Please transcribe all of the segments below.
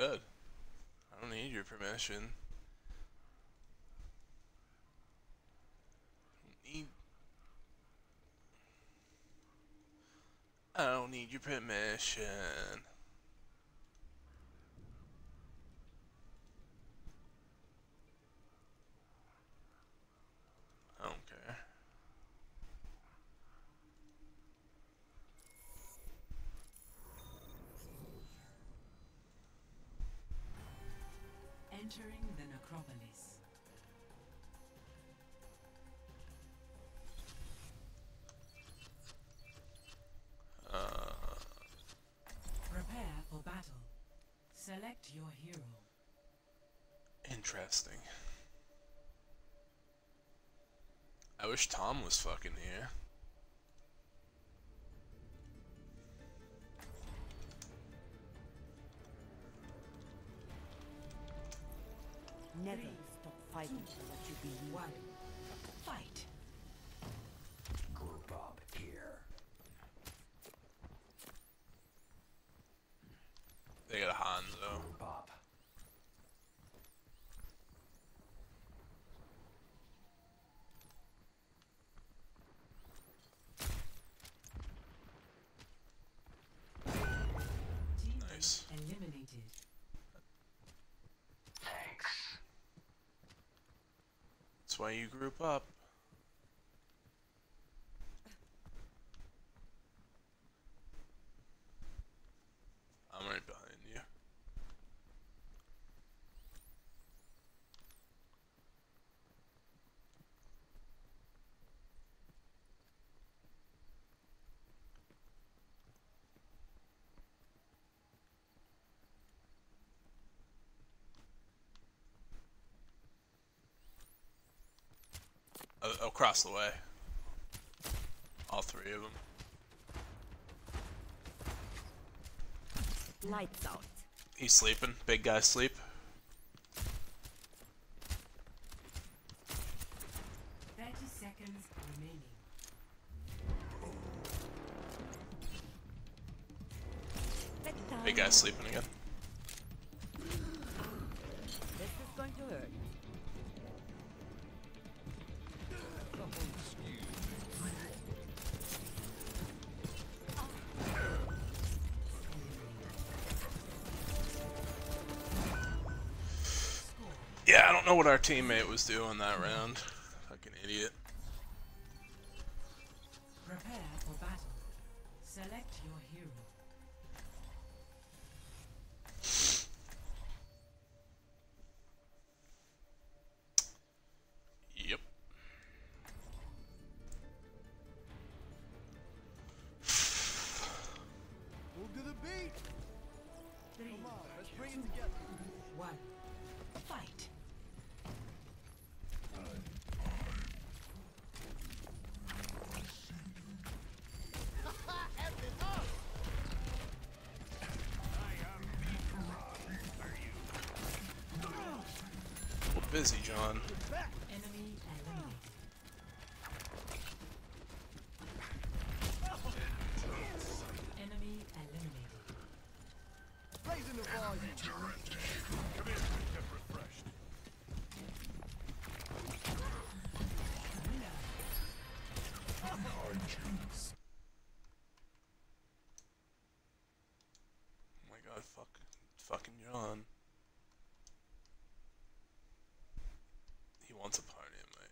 Good. I don't need your permission. Need. I don't need your permission. I don't care. Entering the necropolis. Prepare for battle. Select your hero. Interesting. I wish Tom was fucking here. Never stop fighting for what you believe. One. Fight. Group up here. They got a Hanzo. Group up. Teammate Nice. eliminated. Thanks. That's why you group up. I'm right behind you. Across the way. All three of them. Lights out. He's sleeping. Big guy sleep. 30 seconds remaining. Big guy sleeping again. This is going to hurt. Yeah, I don't know what our teammate was doing that round. Fucking idiot. Prepare for battle. Select your hero. Yep. Move to the beat. 3, Come on, let's bring it together. 1. Fight. F it up. Well, busy, John. Enemy eliminated. Enemy eliminated. Raising the volume. Oh my god, fucking John. He wants a party, mate.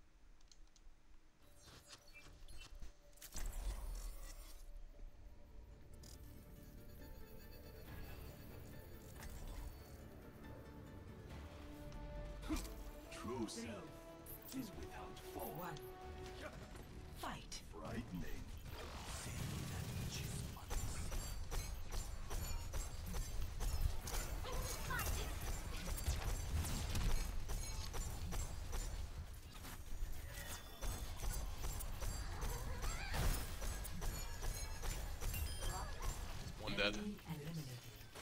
True self is without fault. 1. Fight. Frightening. One dead. Enemy eliminated.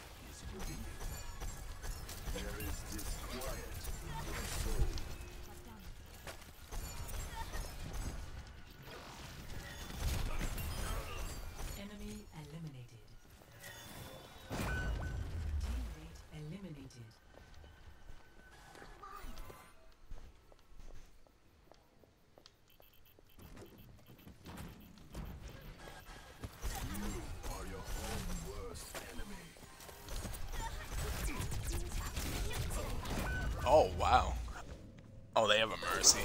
There is disquiet in your soul. Enemy eliminated. Teammate eliminated. Mercy.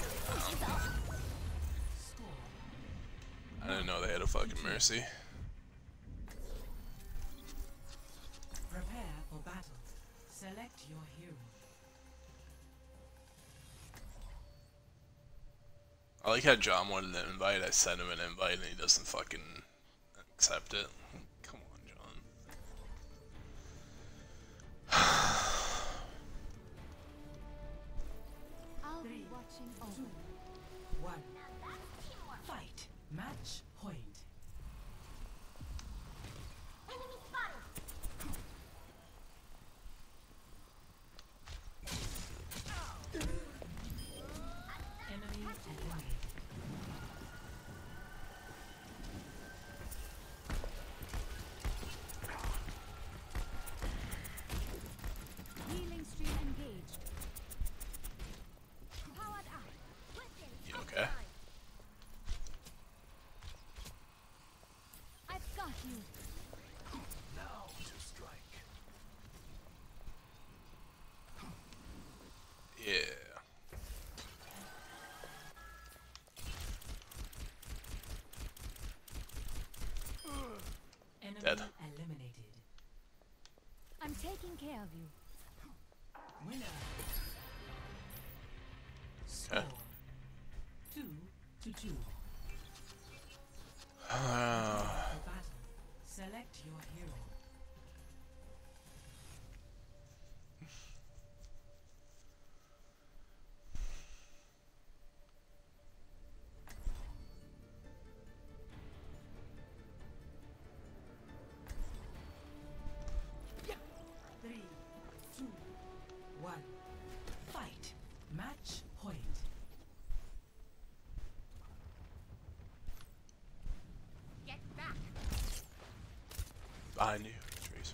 I didn't know they had a fucking Mercy. Prepare for battle. Select your hero. I like how John wanted an invite. I sent him an invite and he doesn't fucking accept it. Come on, John. I'll be watching over. 1. Fight. Match point. Enemy eliminated. Healing stream engaged. Powered up. You okay? I've got you. Now to strike. Yeah. Enemy Dead. eliminated. I'm taking care of you. Winner. Score. 2 to 2. For battle. Select your hero. Three, two, 1. Fight. Match point. Get back. Behind you, Tracer.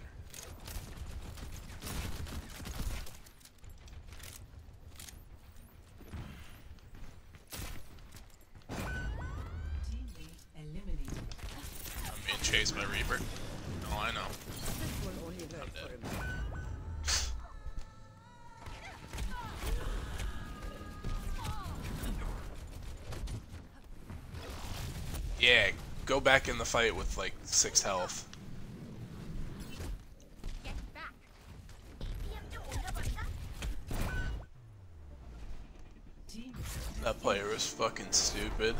Teammate eliminated. I'm being chased by Reaper. Oh, I know. This will only work for a minute. Yeah, go back in the fight with like 6 health. Get back. Team That player was fucking stupid.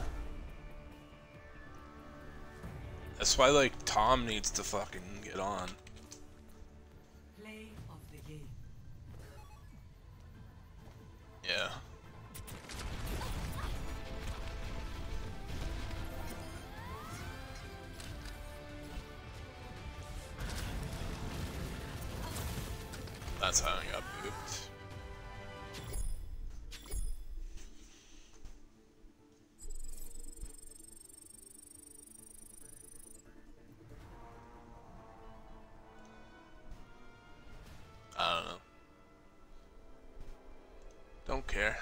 That's why, like, Tom needs to fucking get on. play of the game. Yeah. That's how I got pooped. I don't know. Don't care.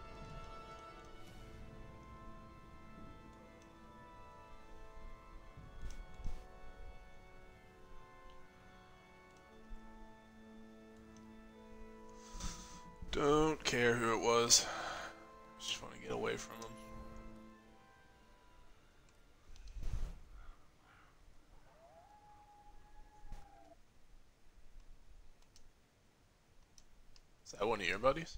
Don't care who it was. Just want to get away from him. Is that one of your buddies?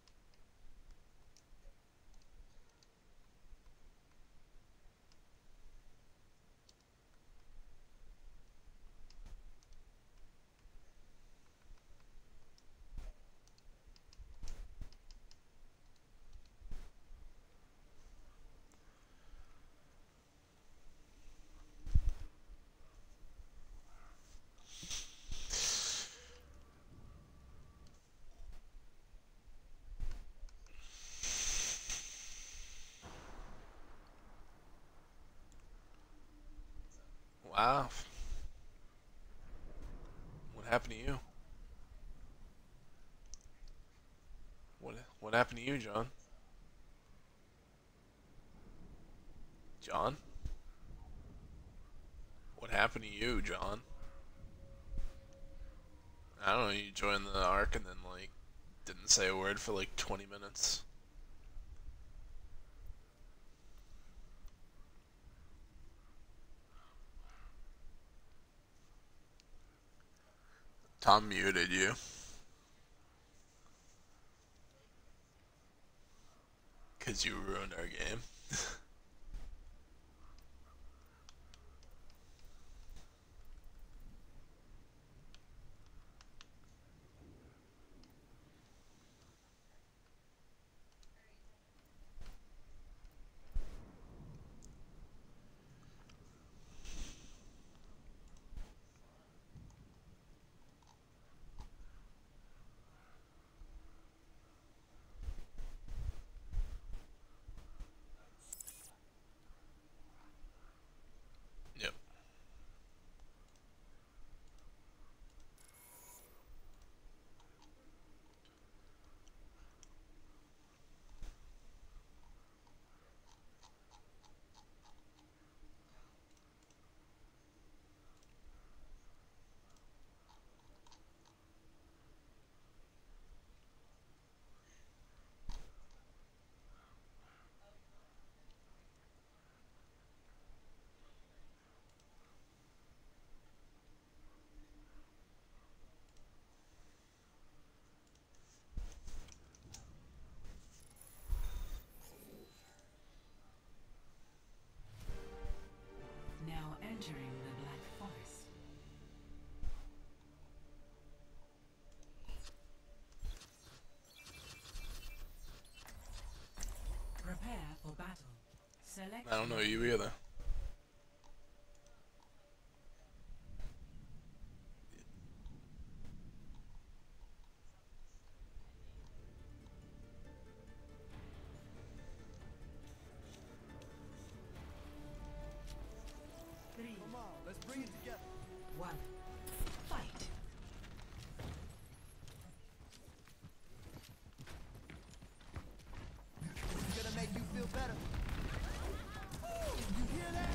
Wow. What happened to you? What happened to you, John? John? What happened to you, John? I don't know, you joined the arc and then, like, didn't say a word for like 20 minutes. Tom muted you. Because you ruined our game. Yep. Now entering the Black Forest. Prepare for battle. Select. I don't know you either. Three, Come on, let's bring it together. one. Fight. It's gonna make you feel better. You hear that?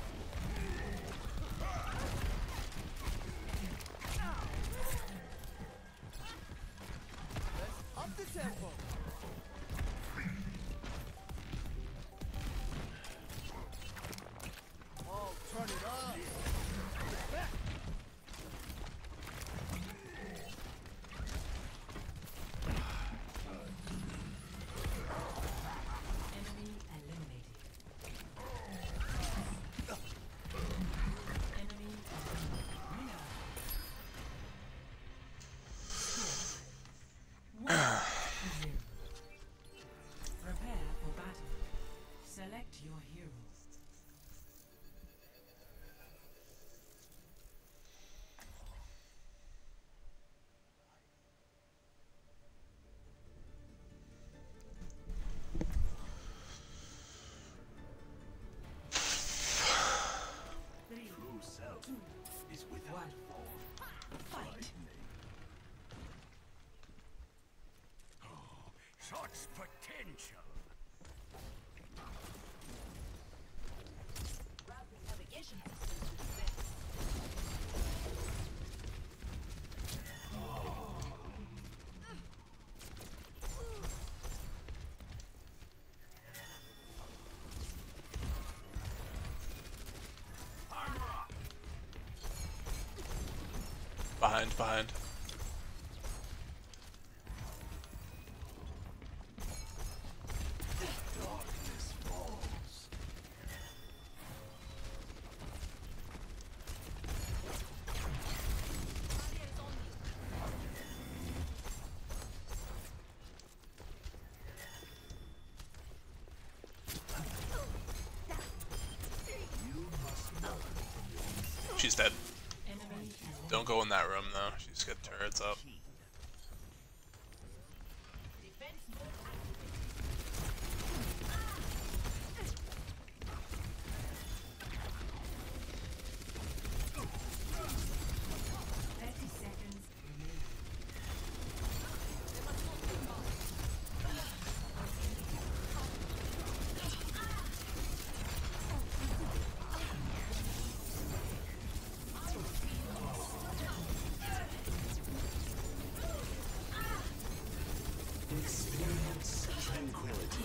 Let's up the tempo. Oh, turn it up. Back. Enemy eliminated. Enemy winner. One to 0. Prepare for battle. Select your hero. Three, True self is without one. form. Fight. Such potential. Behind. Darkness falls. She's dead. Enemy eliminated. Don't go in that room though. She's got turrets up. Experience tranquility.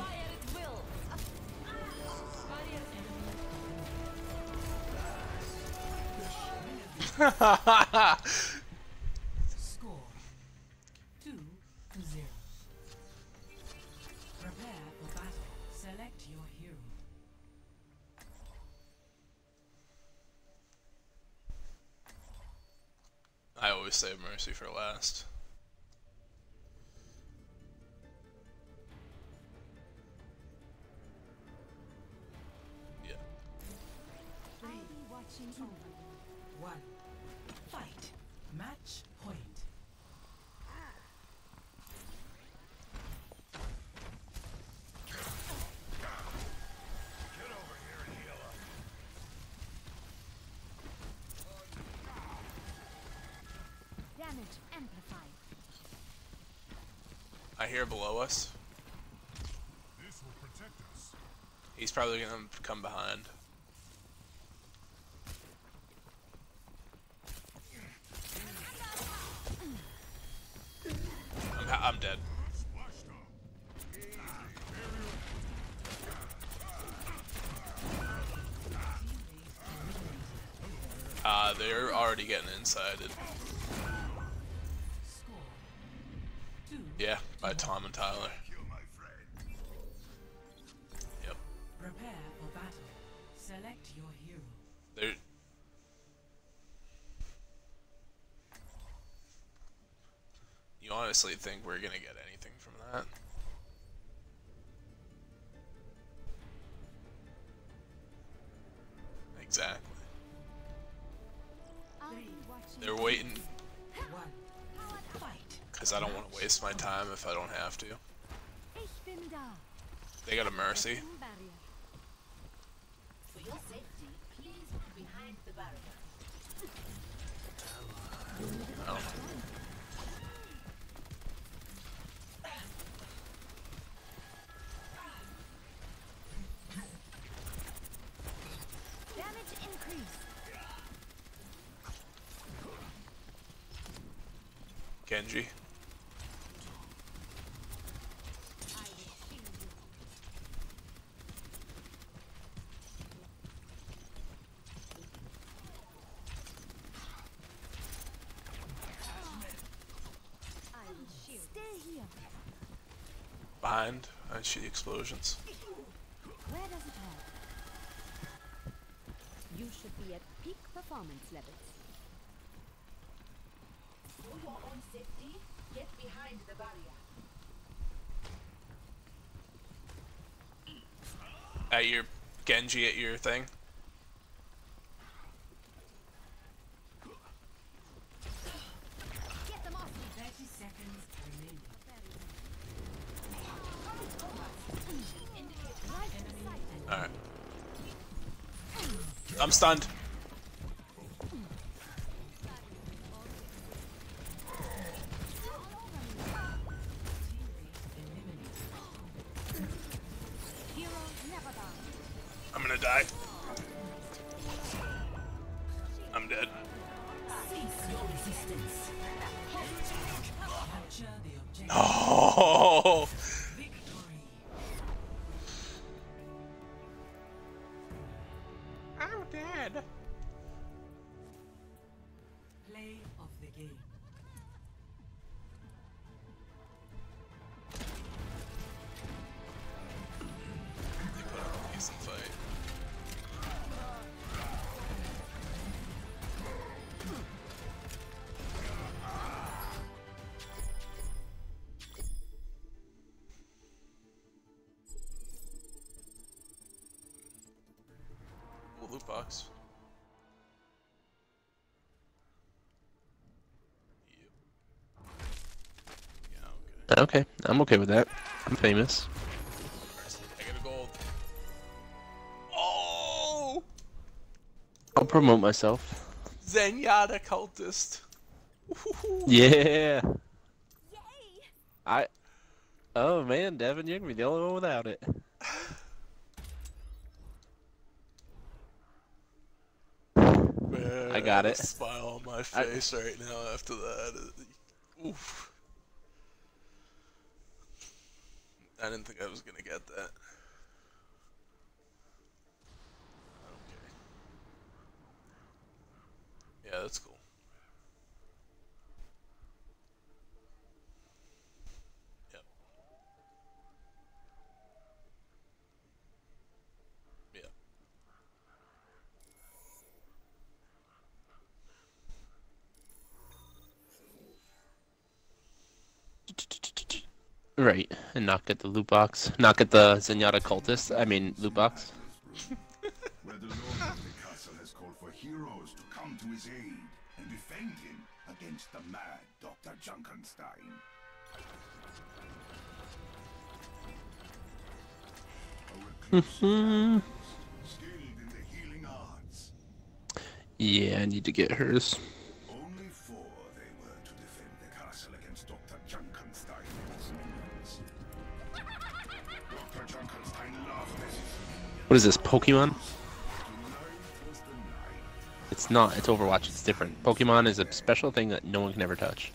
save Mercy for last. Yeah. I'll be watching over you. 1. Fight. Match point. Get over here and heal up. Damage amplified. I hear below us. This will protect us. He's probably gonna come behind. I'm dead. They're already getting insided. Score. 2. Yeah, by Tom and Tyler. You, my friend. Yep. Prepare for battle. Select your hero. They're... You honestly think we're gonna get anything from that? Exactly. I'll be watching. They're waiting 1. Fight. because I don't want to waste my time if I don't have to. Ich bin da. They got a Mercy. Barrier. For your safety, please move behind the barrier. Oh. Damage increase. Genji. I will shield you. I will shield. Stay here. Behind. I see explosions. Where does it hurt? You should be at peak performance levels. For your own safety, get behind the barrier. At your Genji at your thing. Get them off me. 30 seconds remaining. Alright. I'm stunned. Heroes never die. I'm gonna die. I'm dead. Cease your resistance. Capture the objective. Oh! Victory. I'm dead. Play of the game. They put up a decent fight. Ooh, loot box. Yep. Yeah, okay. Okay, I'm okay with that. I'm famous. I get a gold. Oh! I'll promote myself. Zenyatta cultist. Yeah. Yay! Oh man, Devin, you're gonna be the only one without it. Man, I got have it. A smile on my face right now after that. Oof. I didn't think I was gonna get that. Okay. Yeah, that's cool. Yep. Yep. Right, and not get the loot box. Not get the Zenyatta cultist. I mean, loot box. Where the Lord of the castle has called for heroes to come to his aid and defend him against the mad Dr. Junkenstein. A recluse skilled in the healing arts. Yeah, I need to get hers. Only 4 they were to defend the castle against Dr. Junkenstein and his minions. Dr. Junkenstein loved this. What is this, Pokemon? Tonight was the night. It's not. It's Overwatch. It's different. Pokemon is a special thing that no one can ever touch.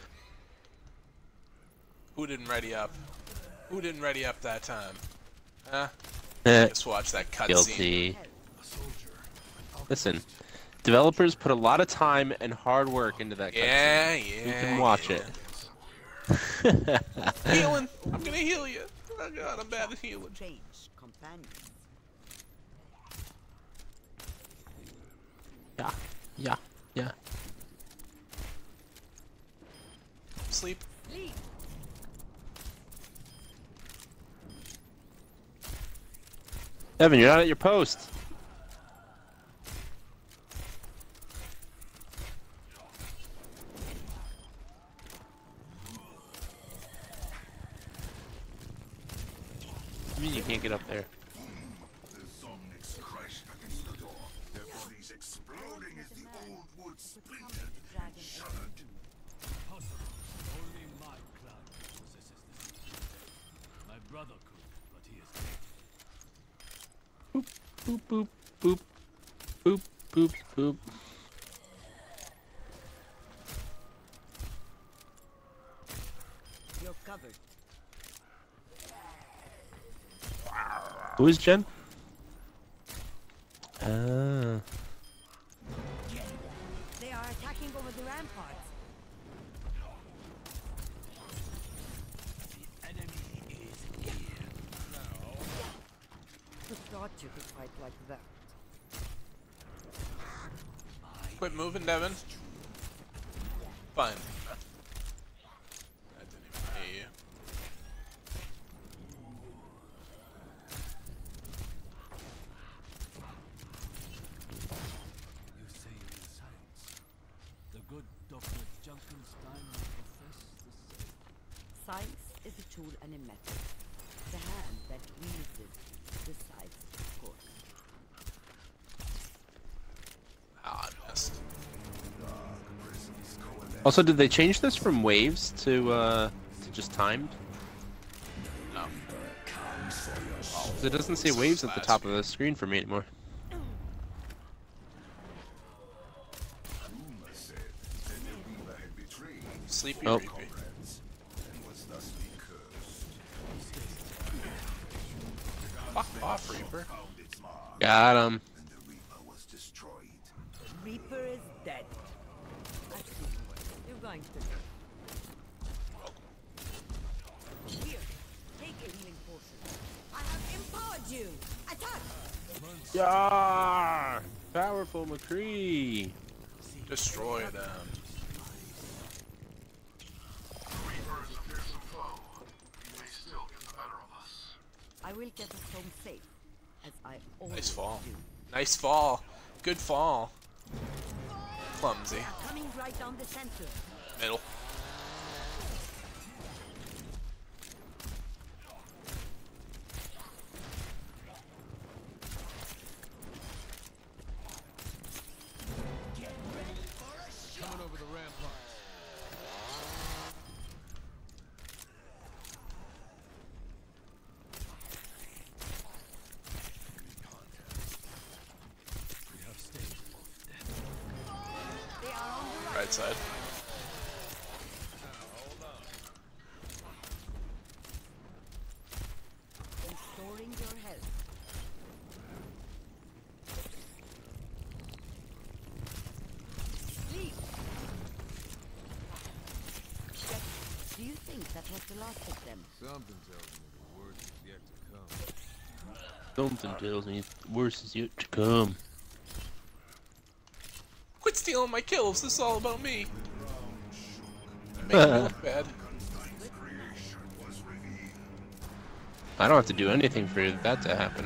Who didn't ready up? Who didn't ready up that time? Huh? Eh, Just watch that cutscene. guilty. Listen, developers put a lot of time and hard work into that cutscene. Yeah, You yeah. can watch yeah. it. Healing. I'm gonna heal you. Oh god, I'm bad at healing. Change companions. Yeah, yeah, yeah. Sleep. Leave. Evan, you're not at your post. I mean, you can't get up there. The Zomnics crashed against the door, their bodies exploding as the old wood splintered and shuddered. Only my clan possesses this. My brother could, but he is dead. Boop, boop, boop. Boop, boop, boop. You're covered. Who is Jen? Ah. They are attacking over the ramparts. The enemy is here. Who thought you could fight like that? Quit moving, Devin. Fine. I didn't even hear you. You say it in science. The good Dr. Junkenstein will profess the same. Science is a tool and a method. The hand that wields it decides its course. Ah, I missed. Also, did they change this from waves to just timed? No. 'Cause it doesn't say waves at the top of the screen for me anymore. Rumor said that the Reaver had betrayed Sleepy Oh. Reapy. comrades and was thusly cursed. Fuck off, Reaper. Found its mark, Got him. and the Reaper was destroyed. Reaper is dead. I see. You're going to. Here, take a healing potion. I have empowered you. Attack! Yeah, powerful McCree. Destroy them. I will get us home safe, as I always Nice fall. do. Nice fall. Good fall. Clumsy. They are coming right down the center. Middle. Coming over the ramparts. We have stayed off death. They are on the right. Right side. Restoring your health. Sleep. Jack, do you think that was the last of them? Something tells me the worst is yet to come. Something tells me worse is yet to come. Quit stealing my kills. This is all about me. You're making me look bad. Good I don't have to do anything for that to happen.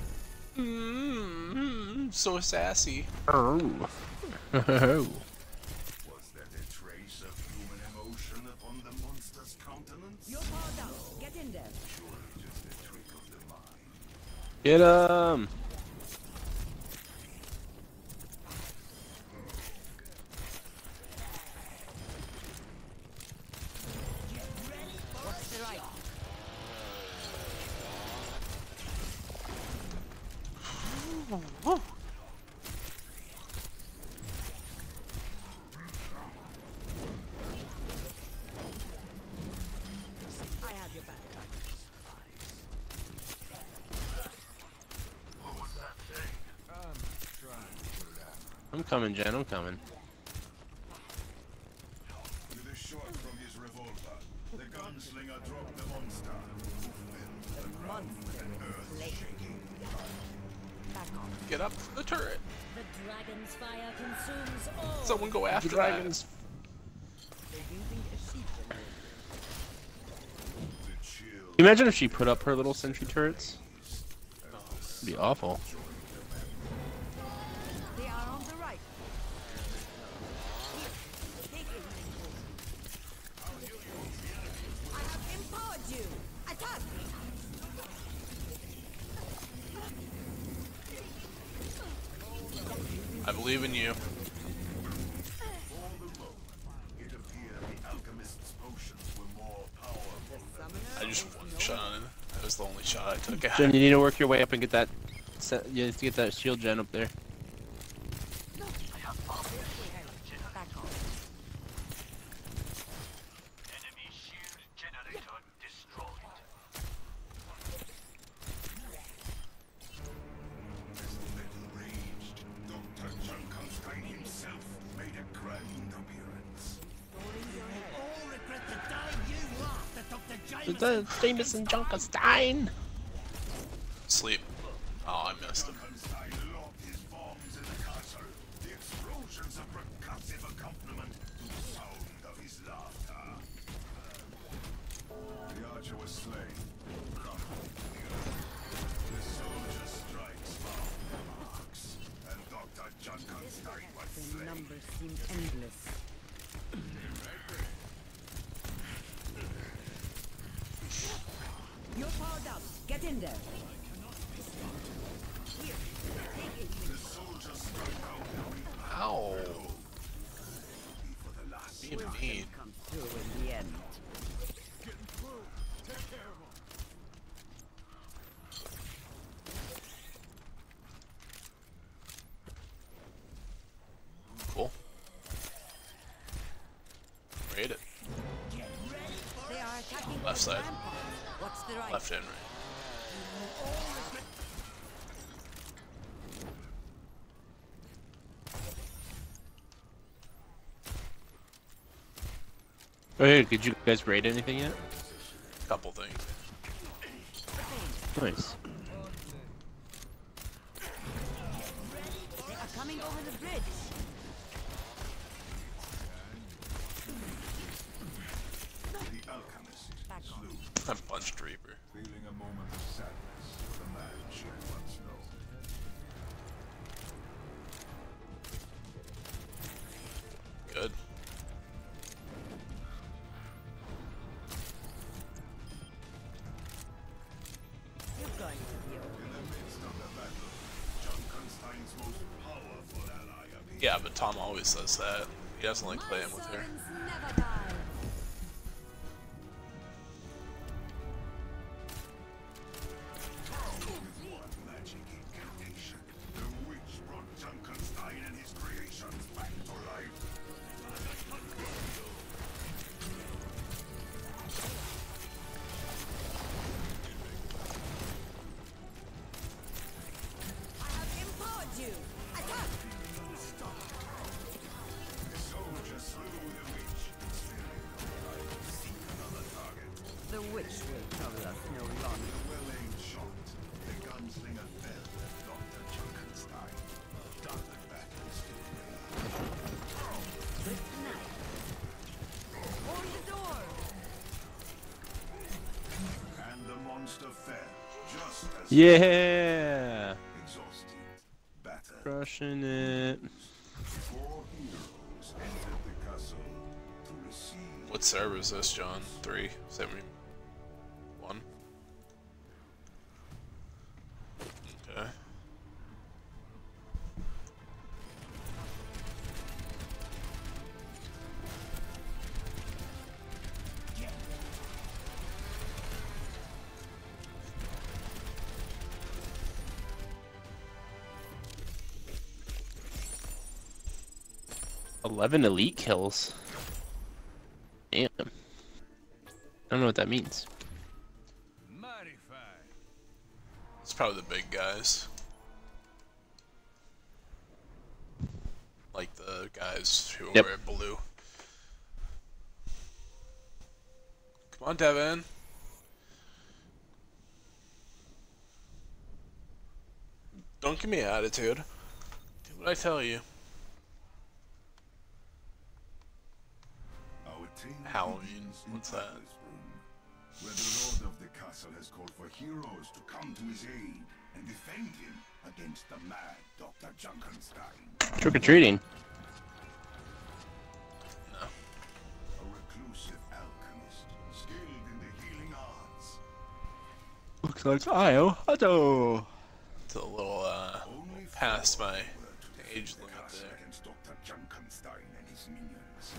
So sassy. Oh. Was that a trace of human emotion upon the monster's countenance? You're powered up. Get in there. Surely just a trick of the mind. Get him! What's the right? I have your back. I'm coming, Jen. I'm coming. With a shot from his revolver, the gunslinger dropped the monster, who fell to the ground with an earth shaking. Back off. Get up the turret. The dragon's fire consumes all. Someone go after Dragons. They're using a sheep generator. The chill Imagine if she put up her little sentry turrets. It'd be awful. They are on the right. Here, take it. I have empowered you. Attack! I believe in you. It appeared the alchemist's potions were more powerful than I just one shot it. That was the only shot I took out. Jen, you need to work your way up and get that. You have to get that shield gen up there. Back off. Enemy shield generator destroyed. enraged. Dr. Junkenstein himself made a grand appearance. All regret the day you laughed at Dr. Jameson Junkenstein! Sleep. Oh, I missed him. Junkenstein locked his bombs in the castle. The explosions a percussive accompaniment to the sound of his laughter. The archer was slain. The soldier strikes found their marks, and Dr. Junkenstein was The slain. numbers seem endless. You're powered up. Get in there. Here, take it. The soldier struck out Ow. for the last Being mean. Comes through in the end. Cool. Raid it. They are attacking Left the side. rampart. What's the right? Left and right. Oh, hey, did you guys raid anything yet? Couple things. Nice. They are coming over the bridge. The alchemist Back on. slew, I punched Reaper. feeling a moment of sadness for the man she had once known. Good. You're going to be okay. In the midst of the battle, Junkenstein's most powerful ally appeared. Yeah, but Tom always says that. He doesn't like playing with her. Servants never die. With one magic incantation, the witch brought Junkenstein and his creations back to life. I have empowered you. Attack! The soldier slew the witch, sparing Yeah! Exhausted, battered. Crushing it. 4 heroes entered the castle to receive. What server is this, John? 371? Okay. "11 elite kills." Damn. I don't know what that means. Mighty fine. It's probably the big guys. Like the guys who Yep. wear blue. Come on, Devin. Don't give me attitude. Do what I tell you. Our tale Halloween. begins in What's that? Atlas Room, where the lord of the castle has called for heroes to come to his aid and defend him against the mad Dr. Junkenstein. Trick-or-treating. No. A reclusive alchemist, skilled in the healing arts. Looks like Io-Hato. It's a little, Only past 4 my were to defend age the limit castle there. against Dr. Junkenstein and his minions.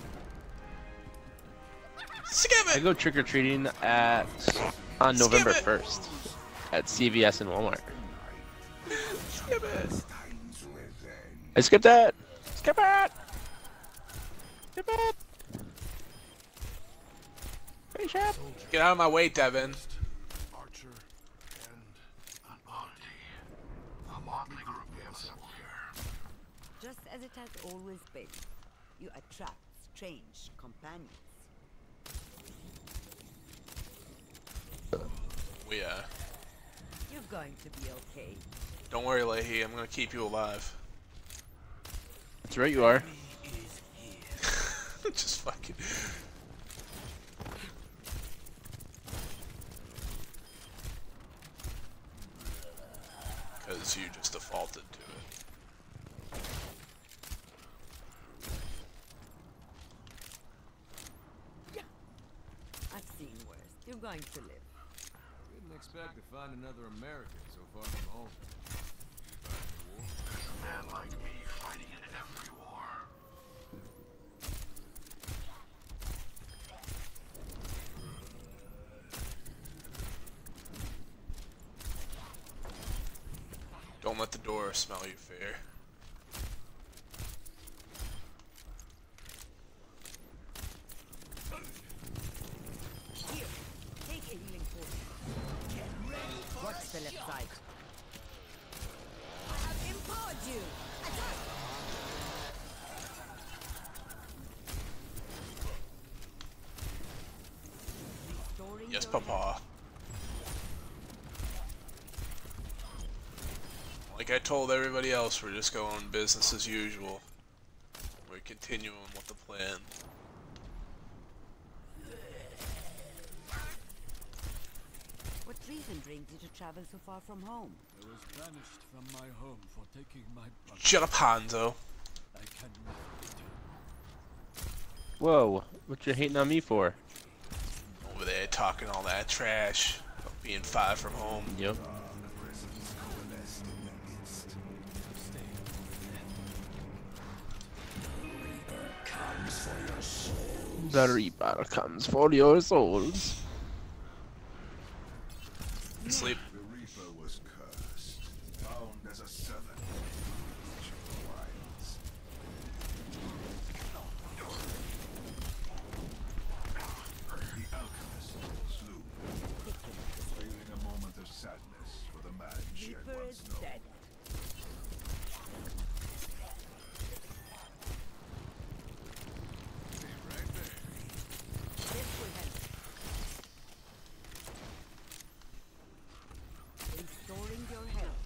Skip I it! go trick-or-treating on November Skip it! 1st at CVS and Walmart. Skip it! Stein's revenge. I skipped that! Skip it! Skip it! Spaceship! Get out of my way, Devin. Archer and an oddity. A motley group assembled here. Just as it has always been, you attract strange companions. You're going to be okay. Don't worry, Leahy. I'm gonna keep you alive. That's right, you are. Just fucking. Because you just defaulted to it. I've seen worse. You're going to live. Didn't expect to find another American so far from home. There's a man like me fighting in every war. Don't let the door smell you fear. Here, take a healing potion. Watch the left side. I have empowered you. Attack! Restoring Yes, your Papa. Like I told everybody else, we're just going business as usual. We're continuing with the plan. What reason brings you to travel so far from home? I was banished from my home for taking my brother. Shut up, Hanzo. I can never return. Whoa, what you hating on me for? Over there talking all that trash about being 5 from home. Yep. Presence coalesced in their midst. The Reaper comes for your souls. Sleep. The Reaper was cursed, bound as a servant to the wilds. The alchemist slew, feeling a moment of sadness for the man she had Reaper once is known. dead. This will help. Restoring your health.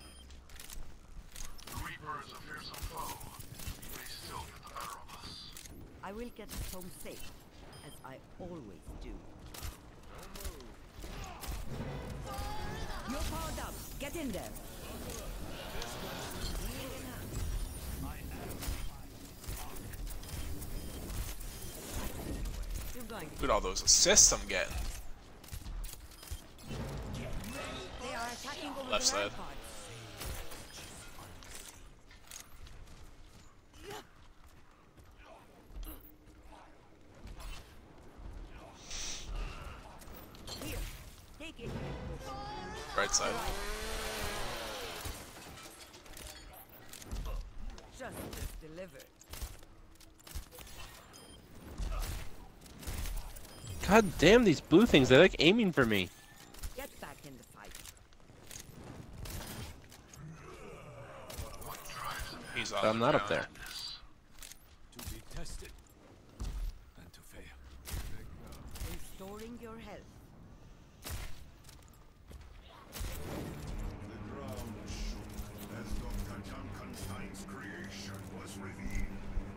The Reaper is a fearsome foe. He may still get the better of us. I will get us home safe, as I always do. You're powered up. Get in there. You're going. Look at all those assists I'm getting. They are attacking over Left the side. ramparts. Here, take it. Right side. Justice delivered. God damn these blue things, they're like aiming for me. Get back in the fight. He's But on I'm the not up ground. there. To be tested and to fail. Restoring your health. The ground shook as Dr. Junkenstein's creation was revealed.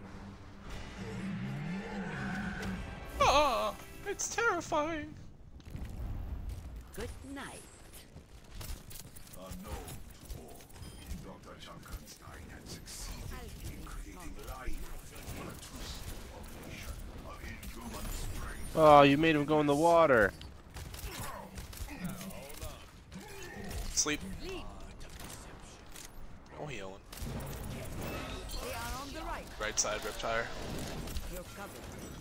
Ah, it's terrifying. Good night. Unknown to all, Dr. Junkenstein had succeeded in creating life on a twisted formation of inhuman strength. Oh, you made him go in the water. Sleep. No healing. They are on the right. Right side, Riptire. You're covered.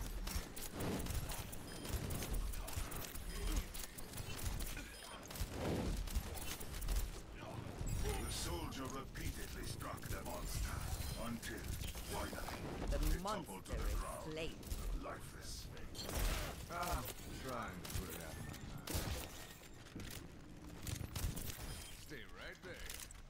The soldier repeatedly struck the monster until finally The it toppled monster to the is ground, slain. lifeless. Trying to put it out. Stay right there.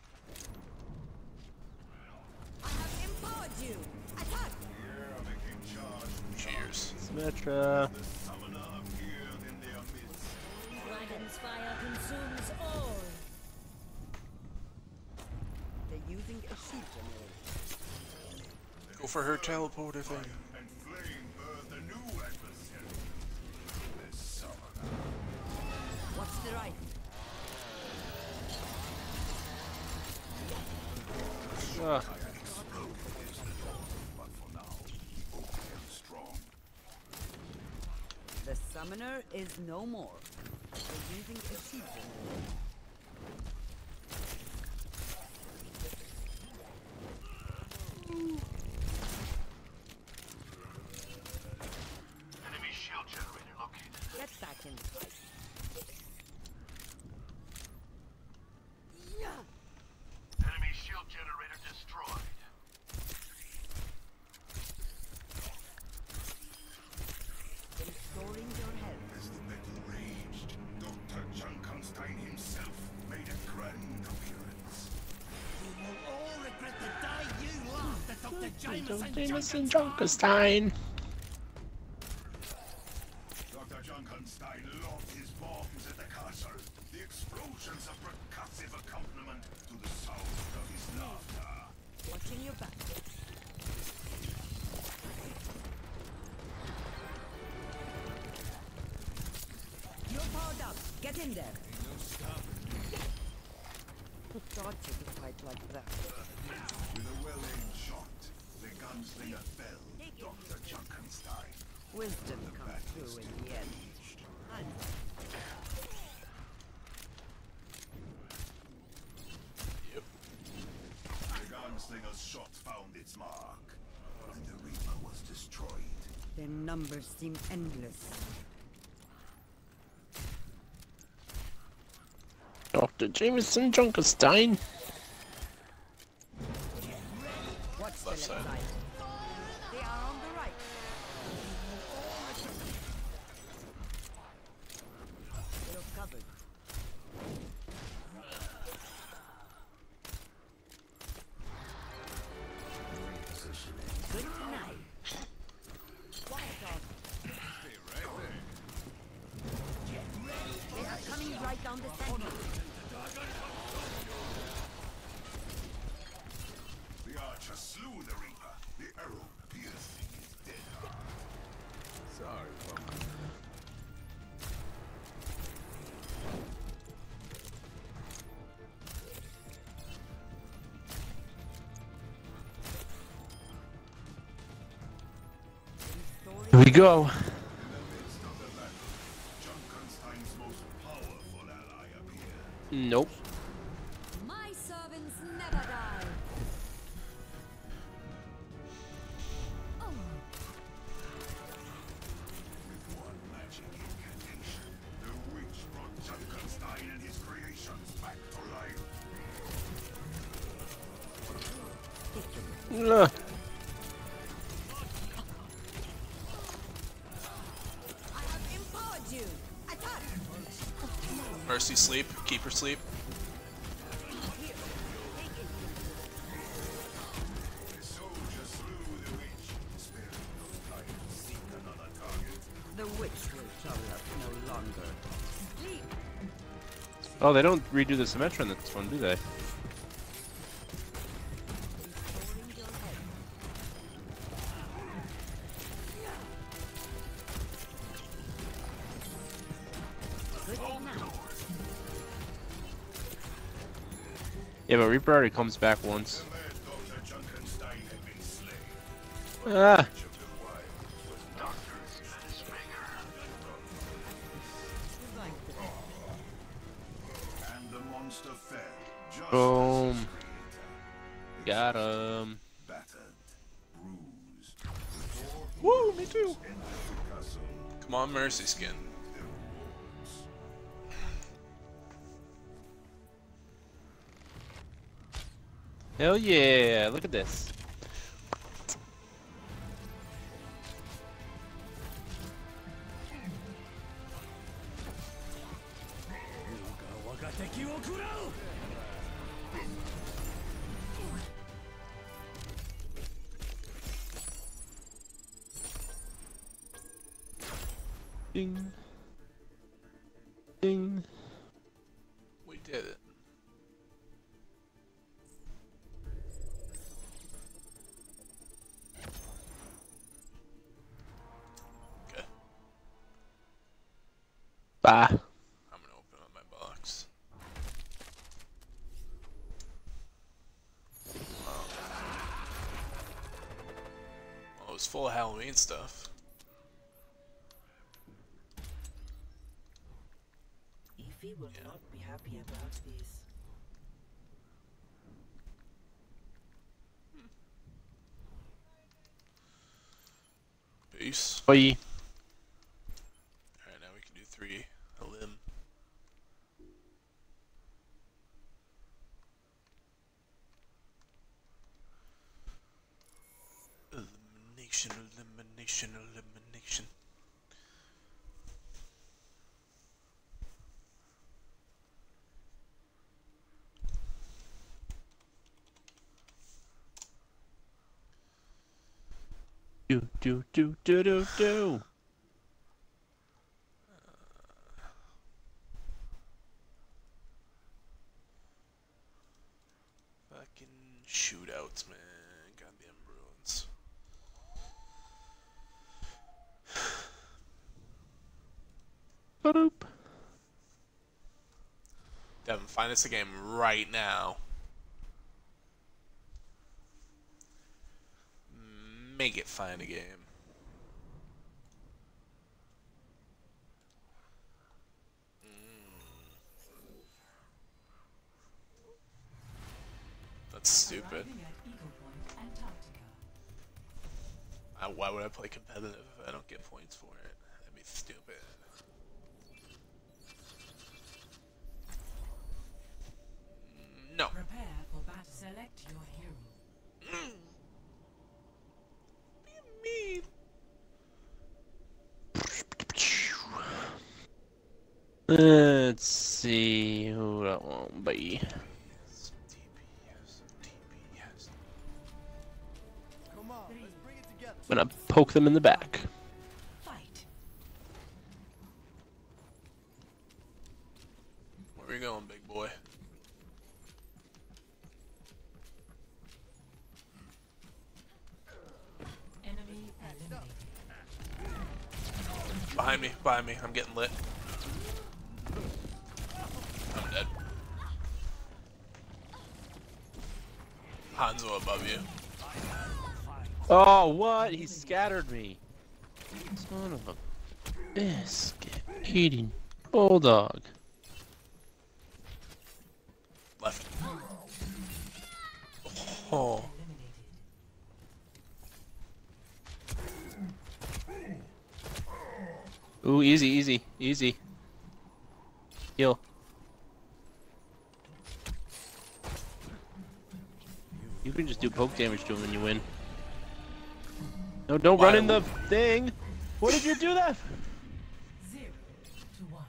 I have empowered you. Attack! Here, making charge, Cheers. Symmetra. the summoner appeared in their midst. Dragon's fire consumes all. They're using a shield generator. Go for her teleporter thing. And flame birthed a new adversary. The summoner. Watch the right. Ugh. But for now, the oak held strong. The summoner is no more. They're using a shield generator. Enemy shield generator located. Get back in the fight. Enemy shield generator destroyed. Restoring your health. As the battle raged, Dr. Junkenstein himself made a grand appearance. You will all regret the day you laughed at Dr. Jameson Jameson Junkenstein. Junkenstein. Dr. Junkenstein lobbed his bombs at the castle. The explosions a percussive accompaniment to the sound of his laughter. Watching your back. You're powered up. Get in there. Who thought you could fight like that? With a well-aimed shot, the gunslinger fell Dr. Junkenstein. Wisdom comes through in the end. Yep. The gunslinger's shot found its mark, and the Reaper was destroyed. Their numbers seem endless. Dr. Jameson Junkenstein. Watch the Left left side. side. They are on the right. You're covered. Good night. Quiet off. Stay right there. They are coming right down the center. The archer slew the Reaper. The arrow piercing his dead heart. Sorry, folks. go. In the midst of the battle, Junkenstein's most powerful ally appeared. Nope. My servants never die. Oh, With one magic incantation, the witch brought Junkenstein and his creations back to life. Ugh. I have empowered you. Attack! Mercy sleep. Keep her sleep. The soldier slew the witch, sparing no time to seek another target. The witch will trouble us no longer. Sleep. Oh, they don't redo the Symmetra in this one, do they? Restoring your head. Good now. Yeah, but Reaper already comes back once. The mad Dr. Junkenstein had been slain. Ah. Witch of the Wild was Doctor's Peacemaker. And the monster fell, just Boom. as his creator. Got him. Battered, bruised. Woo, me too. In the castle, Come on, Mercy Skin. Hell yeah! Look at this. Ding. Ding. We did it. Okay. Bah. I'm gonna open up my box. Oh, it was full of Halloween stuff. Ify will not be happy about this. Peace. Bye. Alright, now we can do 3. A limb. Elimination, elimination, elimination. Do. Fucking shootouts, man. Goddamn Bruins. Ba-doop. Devin, find us a game right now. Make it find a game. That's stupid. Arriving at Eagle Point, Antarctica. Why would I play competitive if I don't get points for it? That'd be stupid. No. Prepare for battle. Select your hero. Me. Let's see who that won't be. Come on, let's bring it together. I'm gonna poke them in the back. Fight. Where are you going, big boy? Enemy eliminated. Behind me, I'm getting lit. I'm dead. Hanzo above you. Oh, what? He scattered me. Son of a biscuit eating bulldog. Left. Oh. Ooh, easy, easy, easy. Heal. You can just do poke damage to him and you win. No, don't run in the thing! What did you do that? 0 to 1.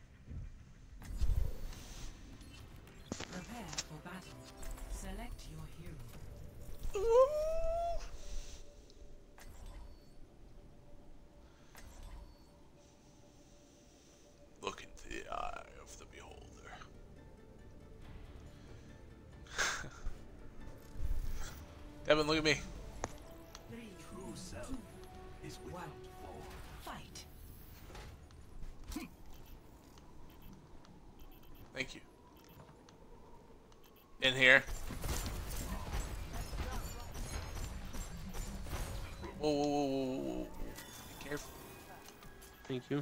Prepare for battle. Select your hero. Look into the eye of the beholder. Devin, look at me. True self is without flaw. Fight. Thank you. In here. Whoa, whoa, whoa, whoa, whoa, whoa. Be careful. Thank you.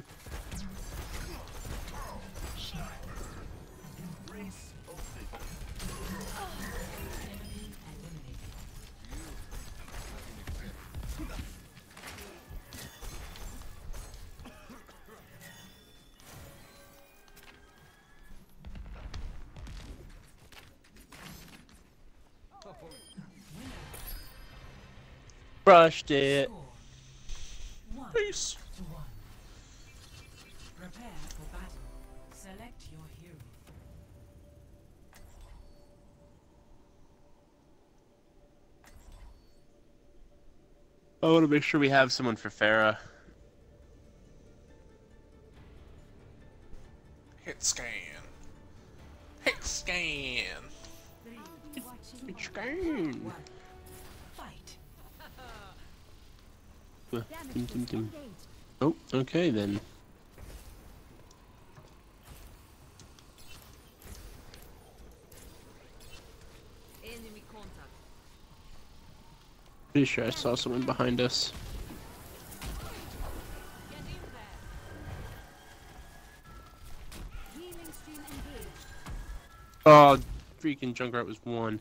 Brushed it. Score 1 Peace. to 1. Prepare for battle. Select your hero. I want to make sure we have someone for Farah. Hit scan. Hit scan. Hit scan. 1. Fight. Dum, dum, dum. Oh, okay then. Enemy contact. Pretty sure I saw someone behind us. Get in there. Healing stream engaged. Oh, freaking Junkrat was one.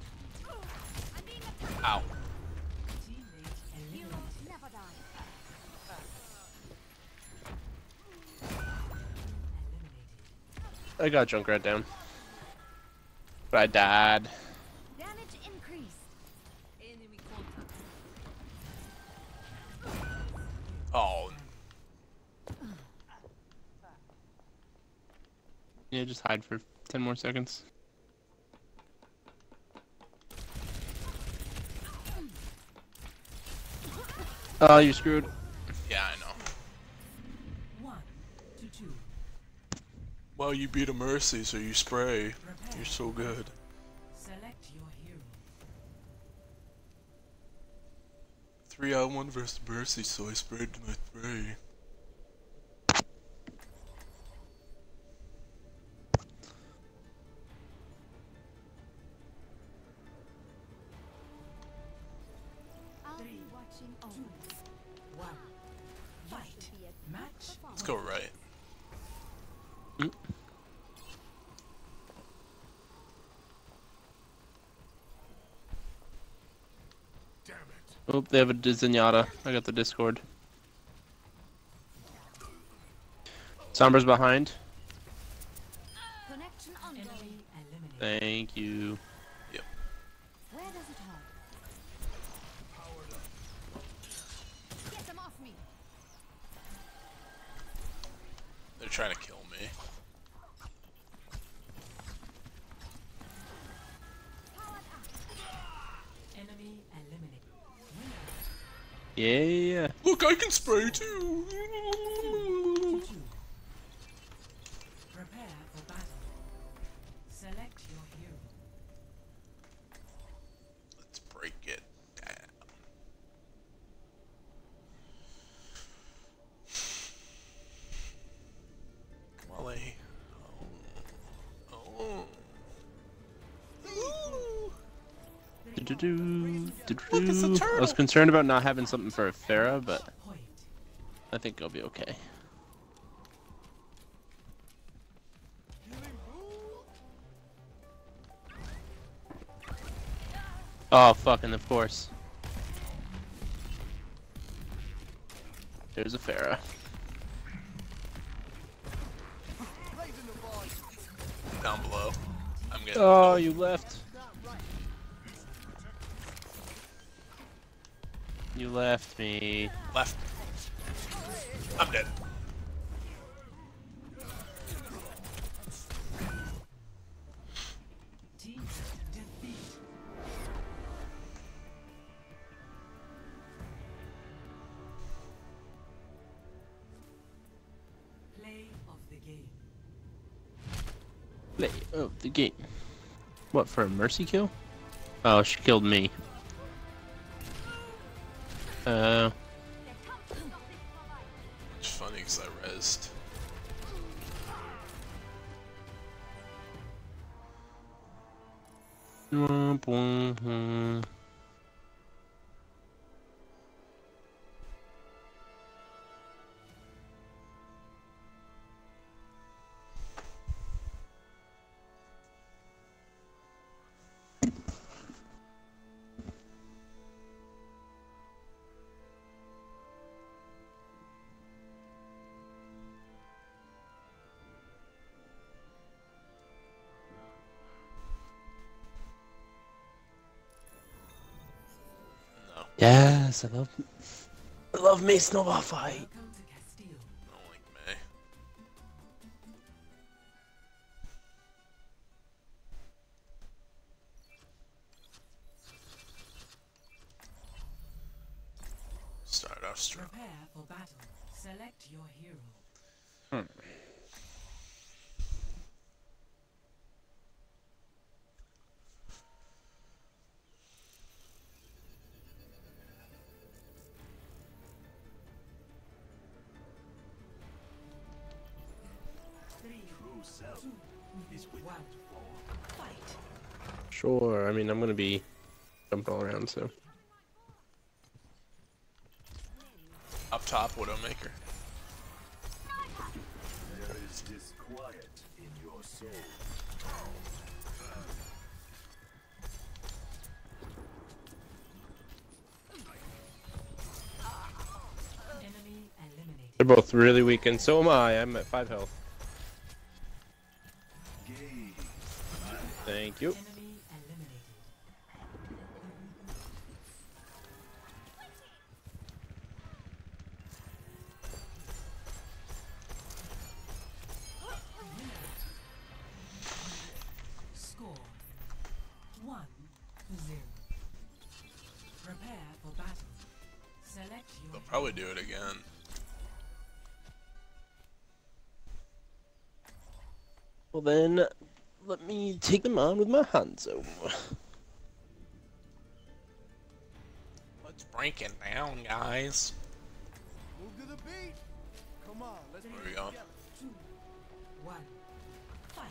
Ow. Teammate Heroes eliminated. never die. Eliminated. I got Junkrat down. But I died. Damage increased. Enemy contact. Oh. Yeah, just hide for 10 more seconds. Oh, you're screwed. Yeah, I know. 1 to 2. Well, you beat a Mercy, so you spray. You're so good. Select your hero. 3-on-1 versus Mercy, so I sprayed my spray. I'll be watching over. 1. This Fight. should be a Match. Let's go right. Damn it. Oh, they have a Zenyatta. I got the Discord. Sombra's behind. Connection ongoing. Enemy eliminated. Thank you. Where does it hurt? Get them off me. They're trying to kill me. Powered up. Enemy eliminated. Yeah. Look, I can spray too. 2. Prepare for battle. Select your hero. Let's break it down. Wally. Oh. Ooh. Do-do-do, Look, it's a do-do-do. I was turtle. concerned about not having something for Farah, but Point. I think I'll be okay. Oh, fucking of course. There's a Pharah. Down below. I'm getting. Oh, you left. You left me. Left. I'm dead. Team defeat. Play of the game. Play of the game. What, for a mercy kill? Oh, she killed me. It's funny because I rezzed. Yes, I love me snowball fight. Welcome to Castile. I don't like May. Start off strong. Prepare for battle. Select your hero. True self is without form. Fight. Sure, I mean, I'm gonna be jumping all around, so. Up top, Widowmaker. There is disquiet in your soul. Enemy eliminated. They're both really weak, and so am I. I'm at 5 health. Gaze. Thank you. Enemy eliminated. Score 1-0. Prepare for battle. Select your They'll probably do it again. Well then, let me take them on with my Hanzo. Let's break it down, guys. Move to the beat. Come on, let's Where are we going? 2, 1. Fight.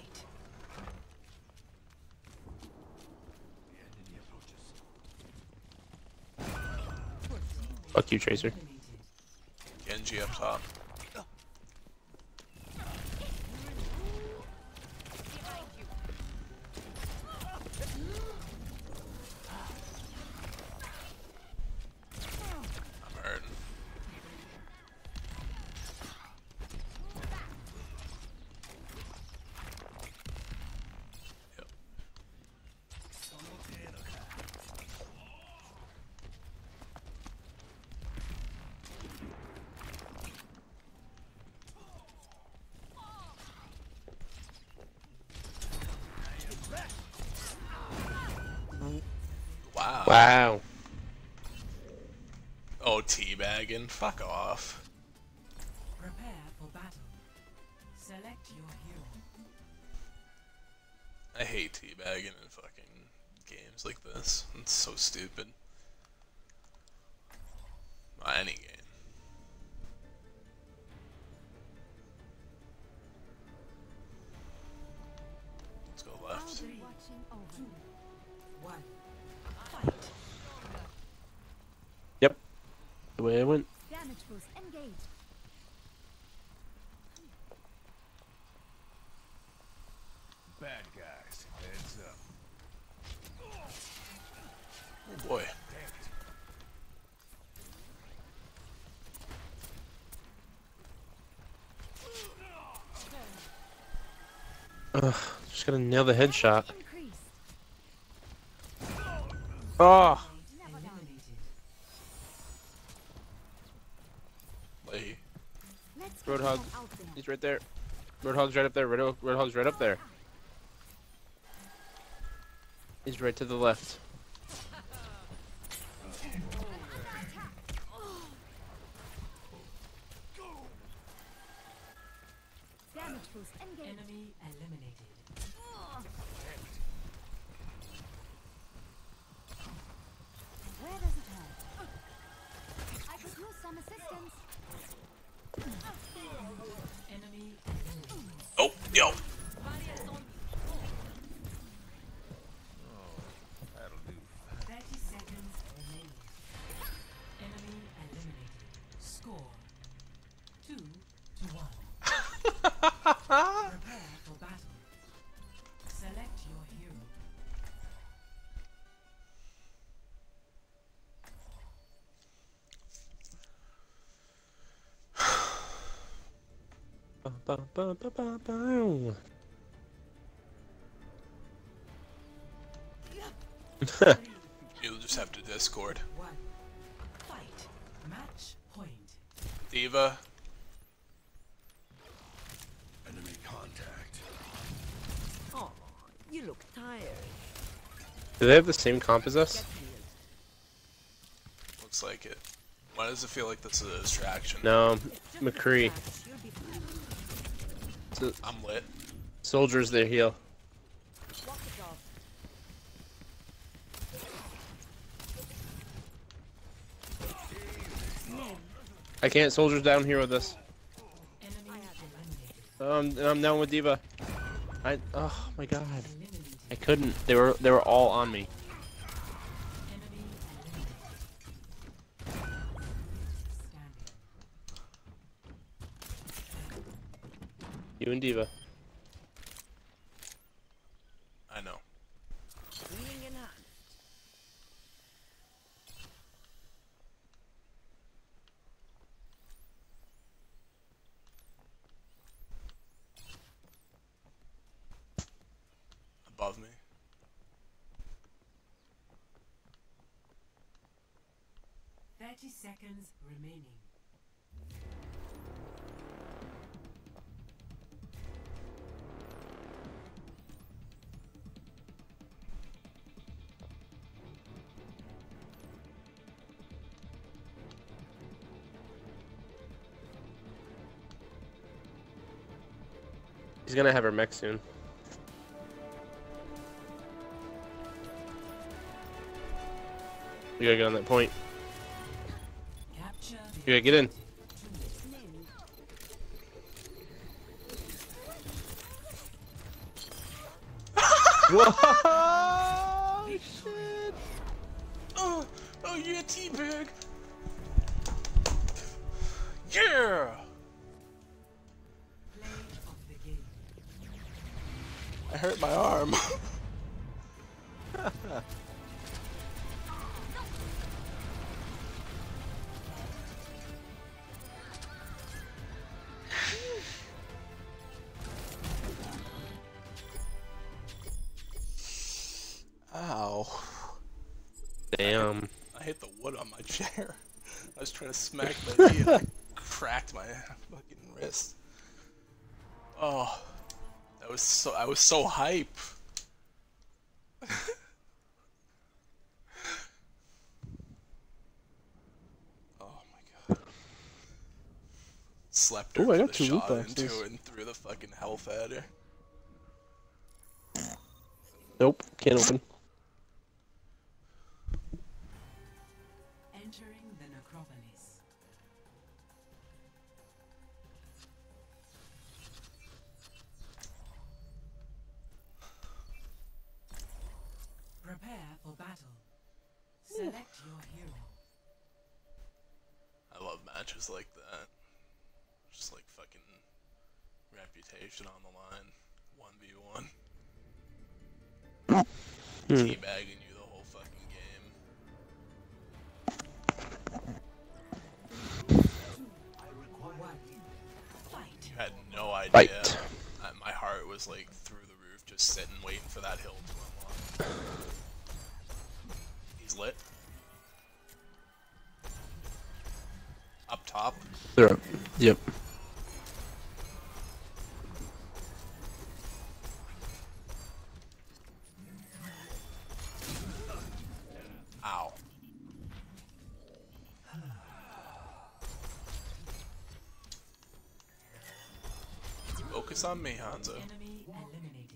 The enemy approaches. Fuck you, Tracer. Eliminated. Genji up top. I'm hurting. Yep. Wow. Wow. Oh, teabagging. Fuck off. Prepare for battle. Select your hero. I hate teabagging in fucking games like this. It's so stupid. Any game. Let's go left. 3, Watching over. 2, 1. Fight. Yep. The way I went. Damage boost engaged. Bad guys. Heads up. Oh boy. Ugh, just gotta nail the headshot. Increased. Oh! Eliminated. Like, Let's Roadhog. get them out there. He's right there. Roadhog's right up there. Roadhog's right up there. He's right to the left. Damage boost. Engage. Enemy eliminated. Where does it hurt? I could use some assistance. Enemy eliminated. oh, yo. That'll do. 30 seconds remaining. Enemy eliminated. Score 2-1. Prepare for battle. Select your hero. Ba, ba, ba, ba, ba, bow. You'll just have to Discord. 1. Fight. Match point. Diva. Enemy contact. Oh, you look tired. Do they have the same comp as us? Get healed. Looks like it. Why does it feel like this is a distraction? No, Just McCree. relax, you'll be fine. So, I'm lit. soldiers, they heal. Walk it off. I can't soldiers down here with us. Enemy eliminated. I'm down with Diva. Oh my god. Eliminated. I couldn't. They were all on me. Enemy eliminated. Standing. You and Diva. I know. Healing in hand. Above me. Seconds remaining. He's gonna have her mech soon. You gotta get on that point. Capture the You gotta get in. Whoa! Shit! Oh, yeah, teabag. Yeah. play of the game. I hurt my arm. Ow. Damn. I hit the wood on my chair. I was trying to smack my knee and I cracked my fucking wrist. Oh. I was so hype. Oh my god. Slept her Ooh, I for got the 2 loot shot boxes. into and threw the fucking health at her. Nope, can't open. Entering the necropolis. Prepare for battle. Select your hero. I love matches like that. Just like fucking reputation on the line. 1v1. Teabagging you the whole fucking game. You had no idea. Fight. My heart was like through the roof, just sitting waiting for that hill to unlock. He's lit. Up top. They're up. Yep. Ow. Focus on me, Hanzo. Enemy eliminated.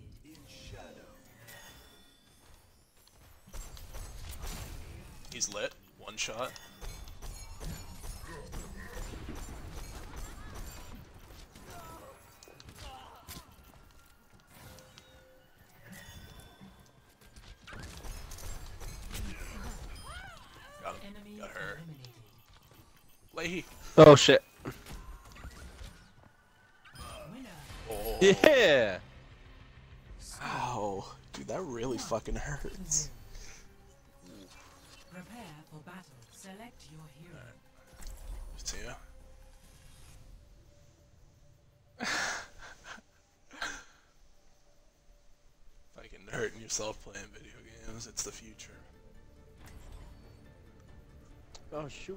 He's lit. One shot. Got him. Enemy Got her. eliminated. Leahy. Oh shit. Winner. Oh. Yeah. Ow. Dude, that really fucking hurts. Prepare for battle. Select your hero. See ya. Fucking hurting yourself playing video games, it's the future. Oh shoot.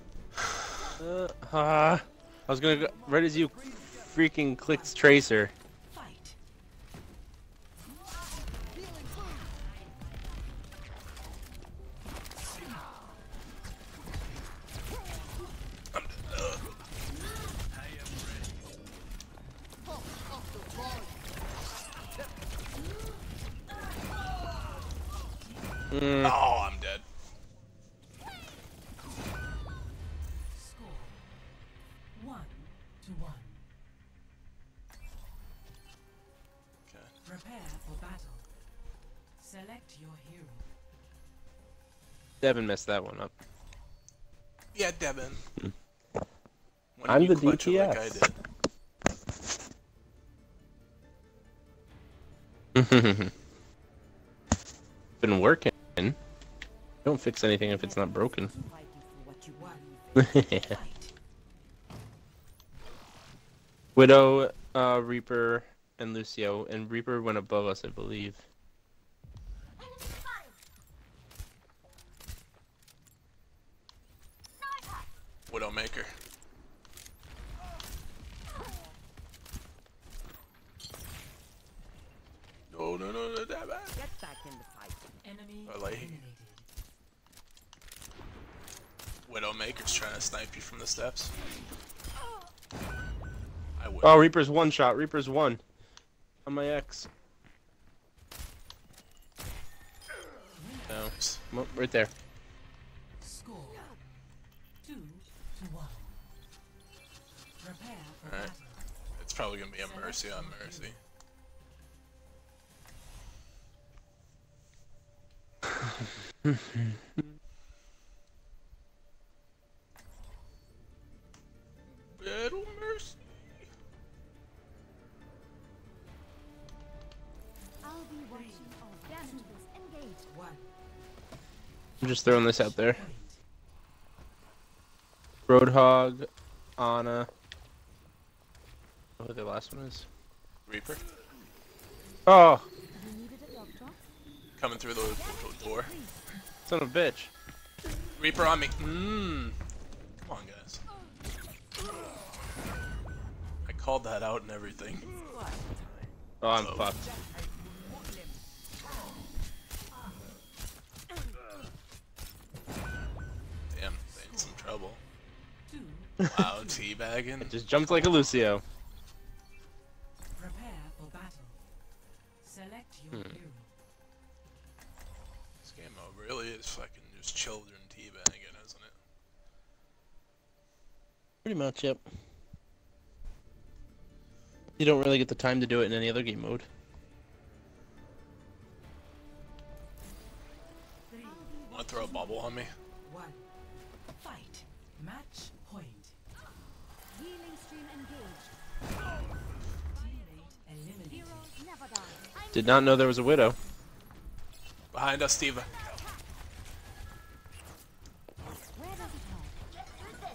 I was gonna go right as you freaking clicked Tracer. Fight. Oh, I'm dead. Score 1-1. Okay. Prepare for battle. Select your hero. Devin messed that one up. Yeah, Devin. When I'm you the clutch it like I DPS. Been working. Don't fix anything if it's not broken. Widow, Reaper, and Lucio, and Reaper went above us, I believe. Widowmaker. No, that bad. Get back in the fight. Enemy I like it. eliminated. Widowmaker's trying to snipe you from the steps. I would. Oh, Reaper's one shot. Reaper's one. On my X. No. Oh, right there. Score 2-1. Prepare for Alright. battle. It's probably gonna be a Mercy on Mercy. Battle Mercy. I'll be watching all damages engaged. 1 I'm just throwing this out there. point. Roadhog, Ana. Who the last one is? Reaper. Oh, You needed a doctor? Coming through the door. son of a bitch. Reaper on me. Come on, guys. I called that out and everything. Oh, I'm So- fucked. Damn, they in some trouble. 2. Wow, teabagging. Just jumped like a Lucio. Prepare for battle. Select your hero. This game mode really is fucking just children teabagging, isn't it? Pretty much, yep. You don't really get the time to do it in any other game mode. Wanna throw a bubble on me? 1. Fight. Match point. Healing stream engaged. Teammate eliminated. Heroes never die. Did not know there was a Widow. Behind us, Diva. Where does it hurt?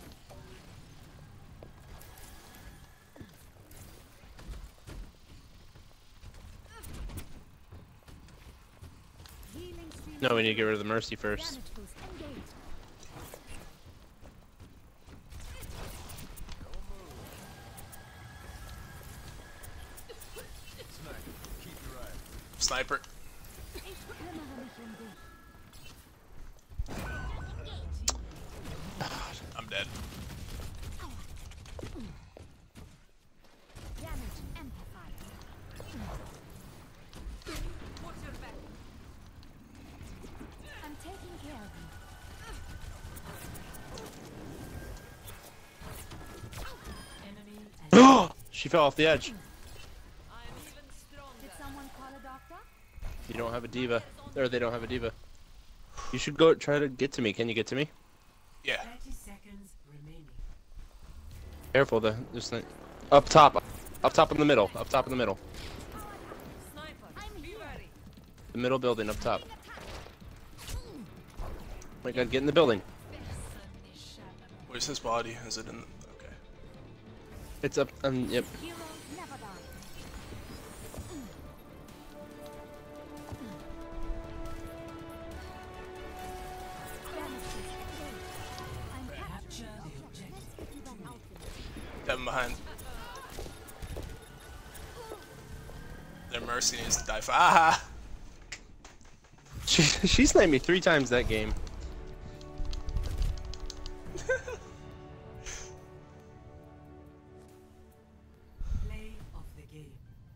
Healing stream. No, we need to get rid of the Mercy first. Damage boost engaged. Sniper. Ich kümmere mich um dich. I'm dead. Damage amplified. I'm taking care of you. Enemy She fell off the edge. Did someone call a doctor? You don't have a diva. Or they don't have a diva. You should go try to get to me. Can you get to me? Yeah. 30 seconds remaining. Careful, there's like up top. Up top in the middle. Up top in the middle. The middle building up top. Oh my god, get in the building. Where's his body? Is it in? Okay. It's up. Yep. Heroes never die. Damage boost engaged. I'm Capture the objective. Them behind. Their Mercy needs to die. Ah! She sniped me 3 times that game. Play of the game.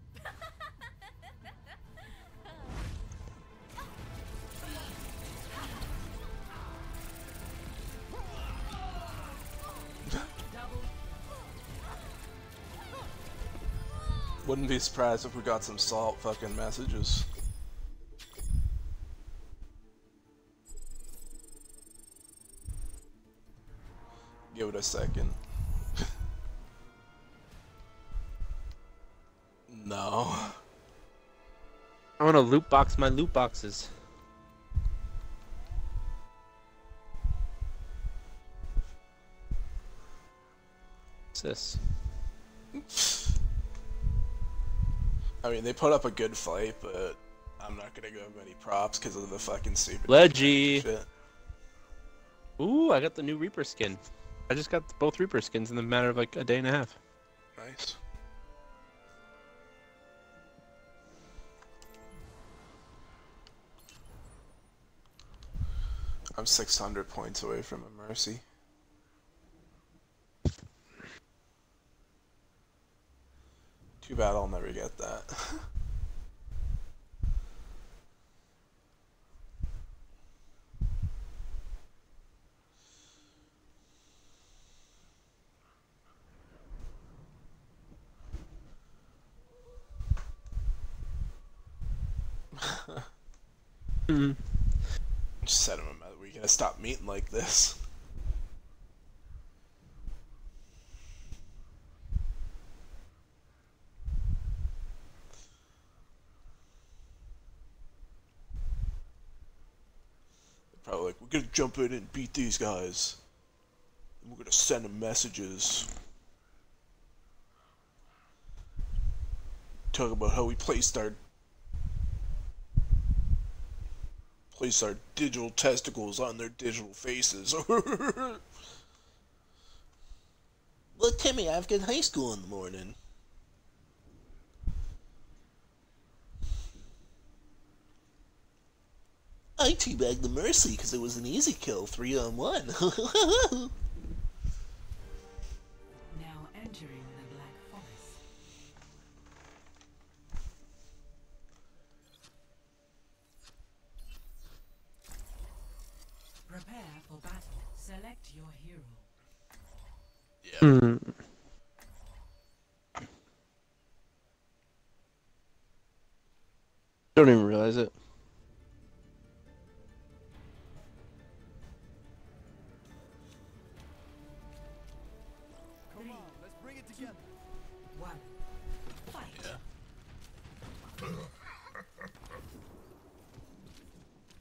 Wouldn't be surprised if we got some salt fucking messages. Give it a second. No. I want to loot box my loot boxes. What's this? I mean, they put up a good fight, but I'm not gonna give them any props because of the fucking stupid Leggy. shit. Ooh, I got the new Reaper skin. I just got both Reaper skins in the matter of like a day and a half. Nice. I'm 600 points away from a Mercy. Too bad I'll never get that. Just said to him, are we gonna stop meeting like this? They're probably like, we're gonna jump in and beat these guys. And we're gonna send them messages. Talk about how we placed our digital testicles on their digital faces. Look, Timmy, I've got high school in the morning. I teabagged the Mercy because it was an easy kill, 3-on-1. Now entering the Black Forest. Prepare for battle. Select your hero. Yeah. Don't even realize it. Come on, let's bring it together. 1. Fight. Yeah.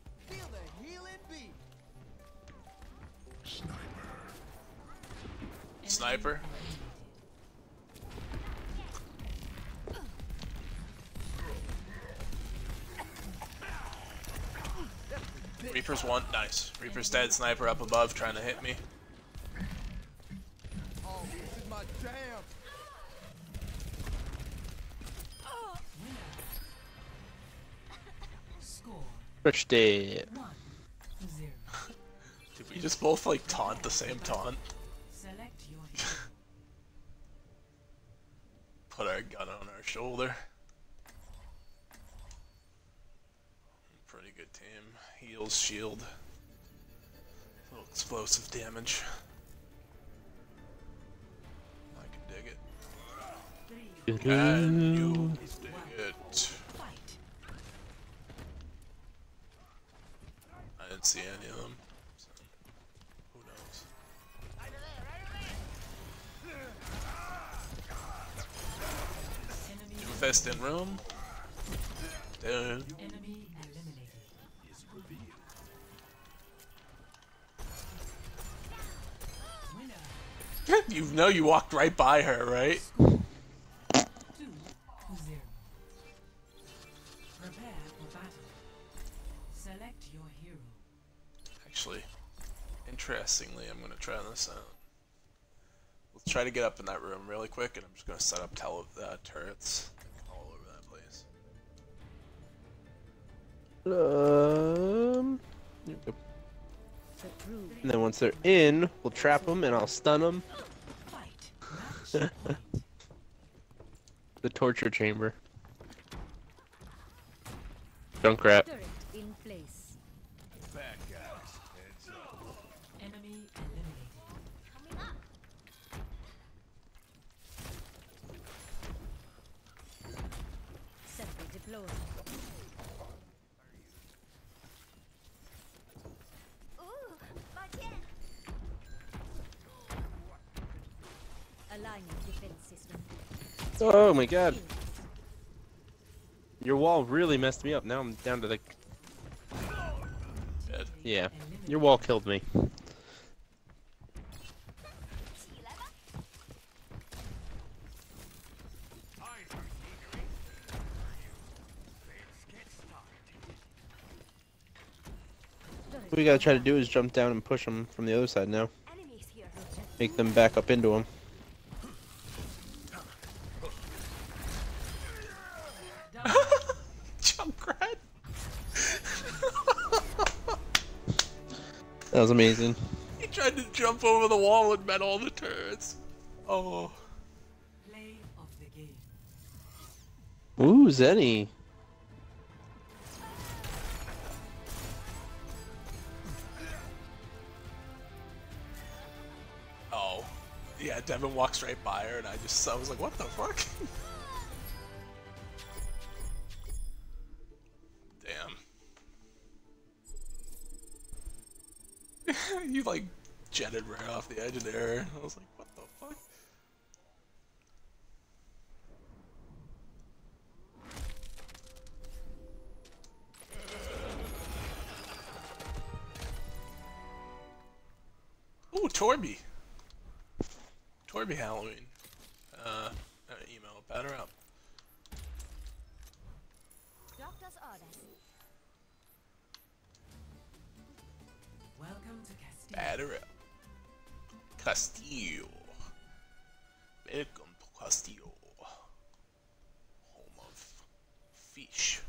sniper. Reaper's one. Nice. Reaper's dead. Sniper up above trying to hit me. Oh, this is my jam. Score Pushed it. 1-0. Did we just both like taunt the same taunt? Select your hero. Put our gun on our shoulder. Pretty good team. Heals, shield. Little explosive damage. I can dig it. And you dig it. I didn't see any of them. So who knows? Fist in room. Dead. Enemy eliminated. Winner. You know you walked right by her, right? 2-0. Prepare for battle. Select your hero. Actually, interestingly, I'm gonna try this out. Let's try to get up in that room really quick, and I'm just gonna set up turrets all over that place. There we go. And then once they're in, we'll trap them and I'll stun them. The torture chamber. Junkrat. Turret in place. Bad guys. Heads up. Enemy eliminated. Sentry deployed. Aligning defense system. Oh my god. Your wall really messed me up. Now I'm down to the... Dead. Yeah. Your wall killed me. What we gotta try to do is jump down and push them from the other side now. Enemies here. Make them back up into them. Junkrat. That was amazing. He tried to jump over the wall and met all the turrets. Oh. Play of the game. Ooh, Zenny. Oh. Yeah, Devin walks right by her, and I was like, what the fuck? Damn. You like jetted right off the edge of there. I was like, what the fuck? Ooh, Torby. Torby Halloween. Email, batter up. Doctor's orders. Welcome to Castillo. Batter up. Castillo. Welcome to Castillo. Home of fish.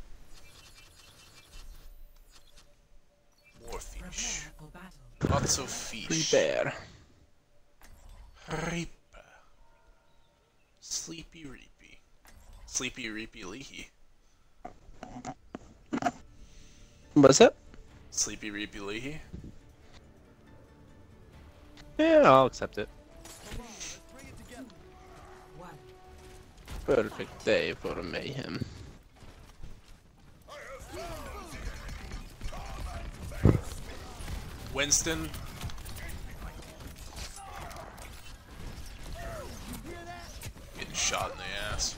More fish. Prepare for battle. Lots of fish. Prepare. Reaper. Sleepy Reapy. Sleepy Reapy Leahy. What's that? Sleepy Reapy Leahy. Yeah, I'll accept it. One. Perfect day for a mayhem. Winston. Getting shot in the ass.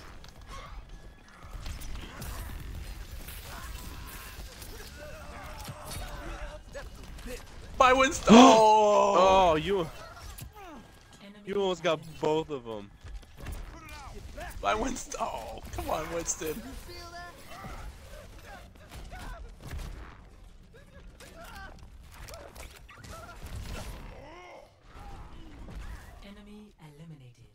By Winston. Oh! Oh, you. Enemy You almost got both of them. My Winston. Oh, come on, Winston. Enemy eliminated.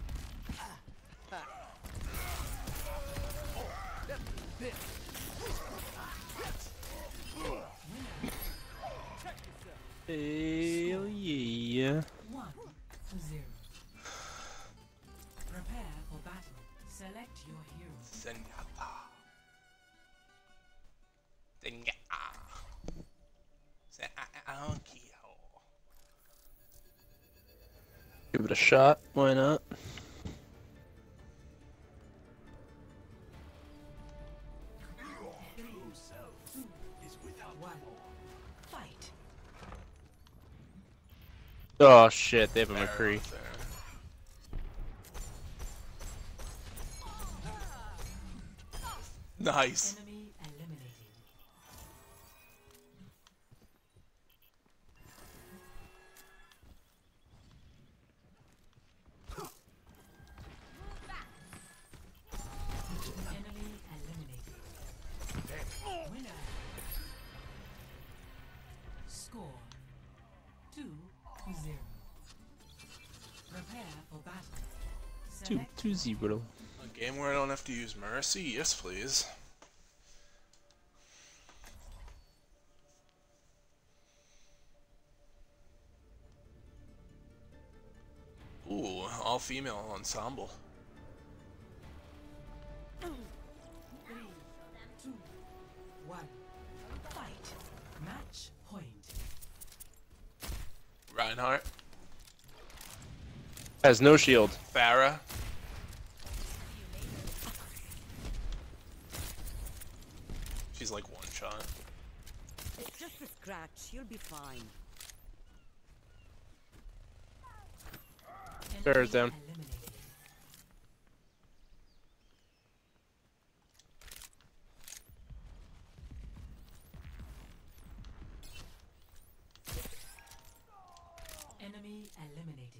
Hell yeah. 1-0. Prepare for battle. Select your hero. Zenyatta. Zenyatta. Give it a shot. Why not? Fight. Oh shit, they have a McCree. Nice. Enemy eliminated. Enemy eliminated. Winner. Score 2-0. Prepare for battle. Select 2-0. A game where I don't have to use Mercy? Yes, please. Ooh, all-female ensemble. 3, 2, 1. Fight. Match point. Reinhardt. Has no shield. Farah. She's like one shot. It's just a scratch. You'll be fine. Farah's down. Eliminated. Enemy eliminated.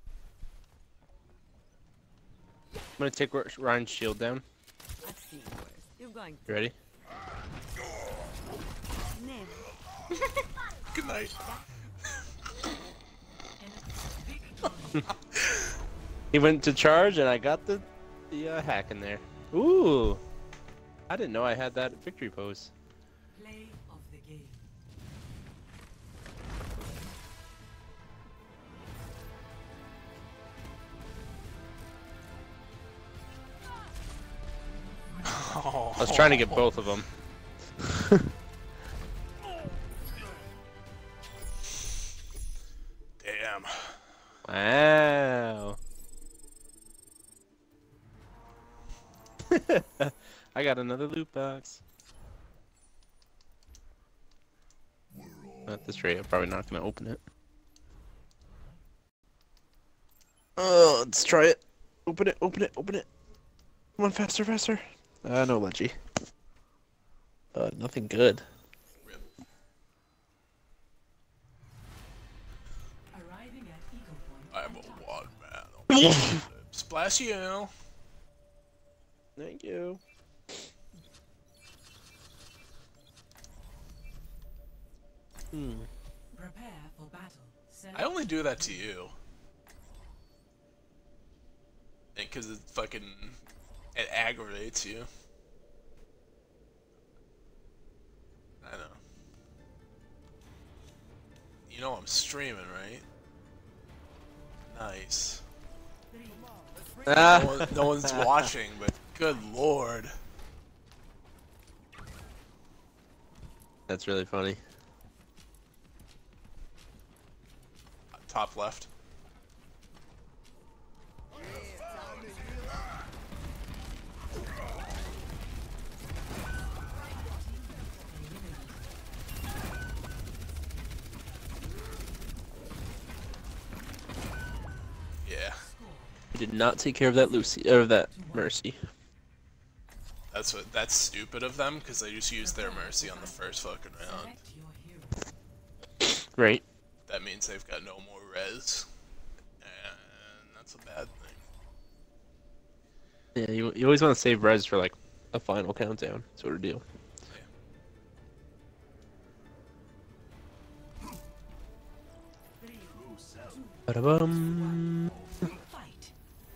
I'm gonna take Ryan's shield down. I've seen worse. You're going You ready? to Good night. He went to charge and I got the hack in there. Ooh! I didn't know I had that victory pose. Play of the game. Oh. I was trying to get both of them. Damn. Wow. I got another loot box. At this rate, I'm probably not gonna open it. Oh, let's try it. Open it, open it, open it. Come on, faster, faster. No, Leggy. Nothing good. Arriving at Eagle Point. I'm a one man. Splash you. Thank you. Prepare for battle. Select I only do that to you. Because it fucking... It aggravates you. I know. You know I'm streaming, right? Nice. No one's watching, but good lord. That's really funny. Top left. Yeah. We did not take care of that Lucy or that Mercy. That's stupid of them because they just used their Mercy on the first fucking round. select your hero. Right. That means they've got no more res. Yeah, you always want to save res for like a final countdown sort of deal. Ba-da-bum. Fight.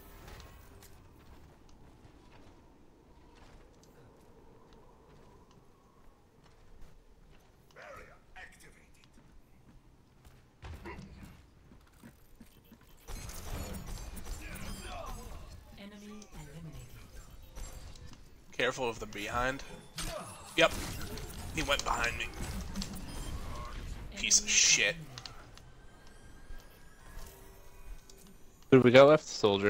Barrier activated. Enemy eliminated. Careful of the behind. Yep. He went behind me. Piece of shit. Who do we got left? Soldier.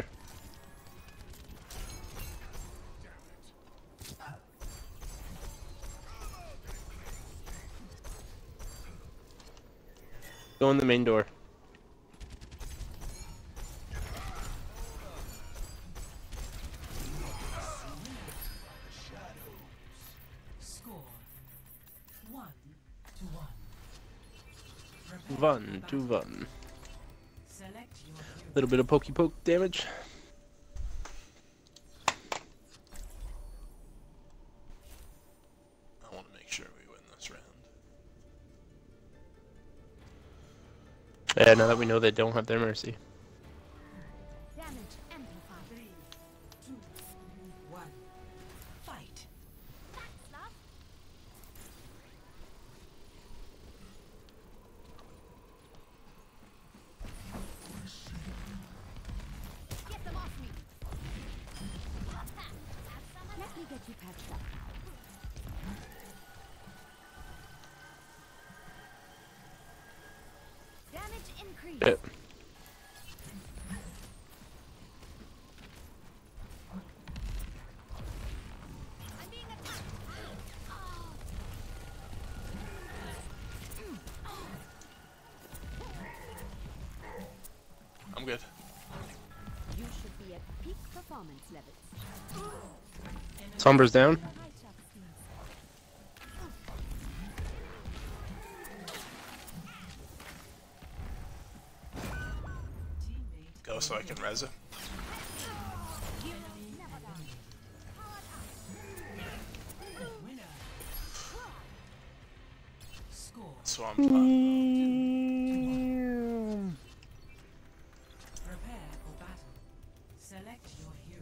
Go in the main door. Score 1-1. Prepare 1-1. Select your hero. Little bit of pokey poke damage. I want to make sure we win this round. Yeah, now that we know they don't have their mercy. Damage amplified. 3, 2, 1. Fight. Thanks, love. Get them off me. Let me get you patched up. Damage increased. Yep. I'm being attacked. I'm good. You should be at peak performance levels. Sombra's down. High self-esteem. Teammate Go so I can res it. winner. Score. Swamp. Prepare for battle. Select your hero.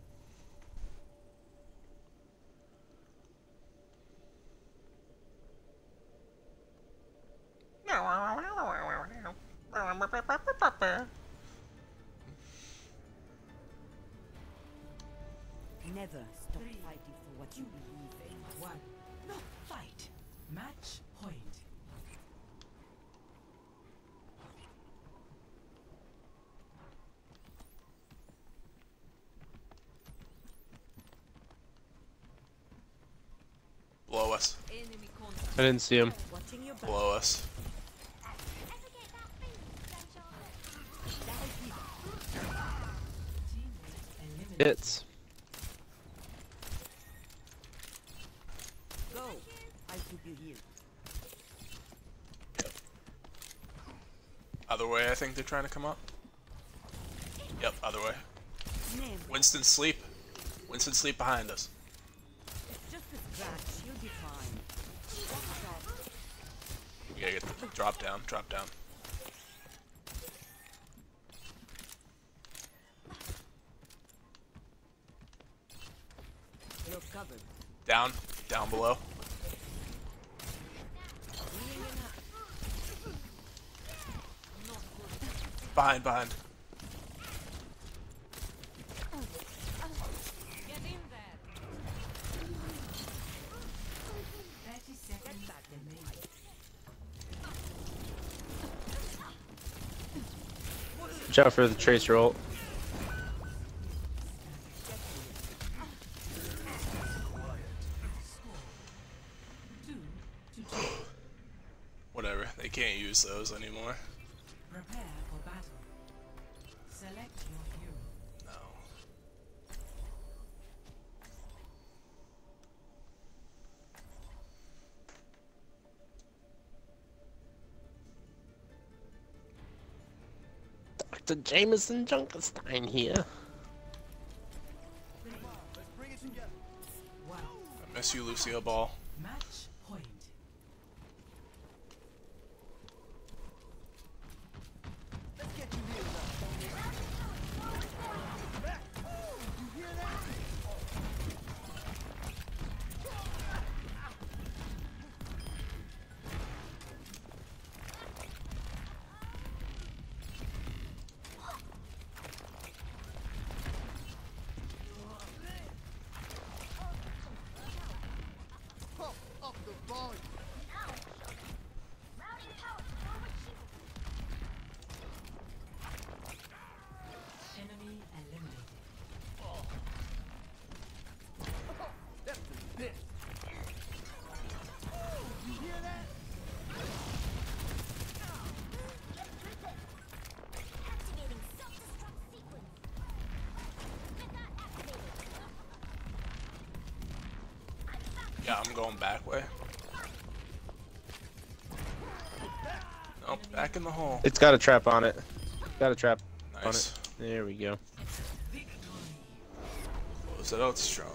Never stop fighting for what you believe in. 1. Fight. Match point. Blow us. Enemy contact. I didn't see him. Watching your back. Blow us. Teammate eliminated. Hits. Go. I'll keep you here. Other way, I think they're trying to come up. Yep, other way. Never. Winston, sleep. Winston, sleep behind us. It's just a scratch. You'll be fine. Watch out. We gotta get the drop down, drop down. You're covered. Down, down below. Behind, behind. Get in there. 30 seconds remaining. Watch out for the tracer ult. Whatever, they can't use those anymore. Prepare for battle. Select your hero. No. Dr. Jameson Junkenstein here. Miss you, Lucio Ball. Match point. Enemy eliminated. Activating self-destruct sequence. Method activated. Yeah, I'm going back way. Nope, back in the hole. It's got a trap on it. Got a trap on Nice. it. There we go. Close it out strong.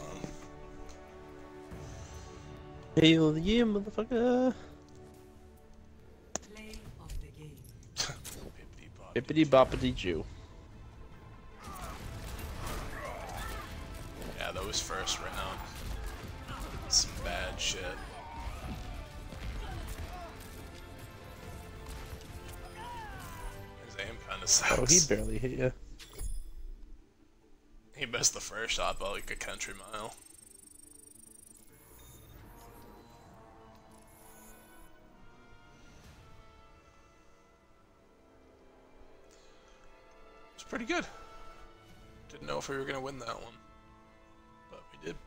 Hail yeah, motherfucker. Play of the game. Bippity boppity Jew. Yeah, that was first round. Some bad shit. His aim kinda sucks. Oh, he barely hit you. He missed the first shot by like a country mile. It's pretty good. Didn't know if we were gonna win that one, but we did.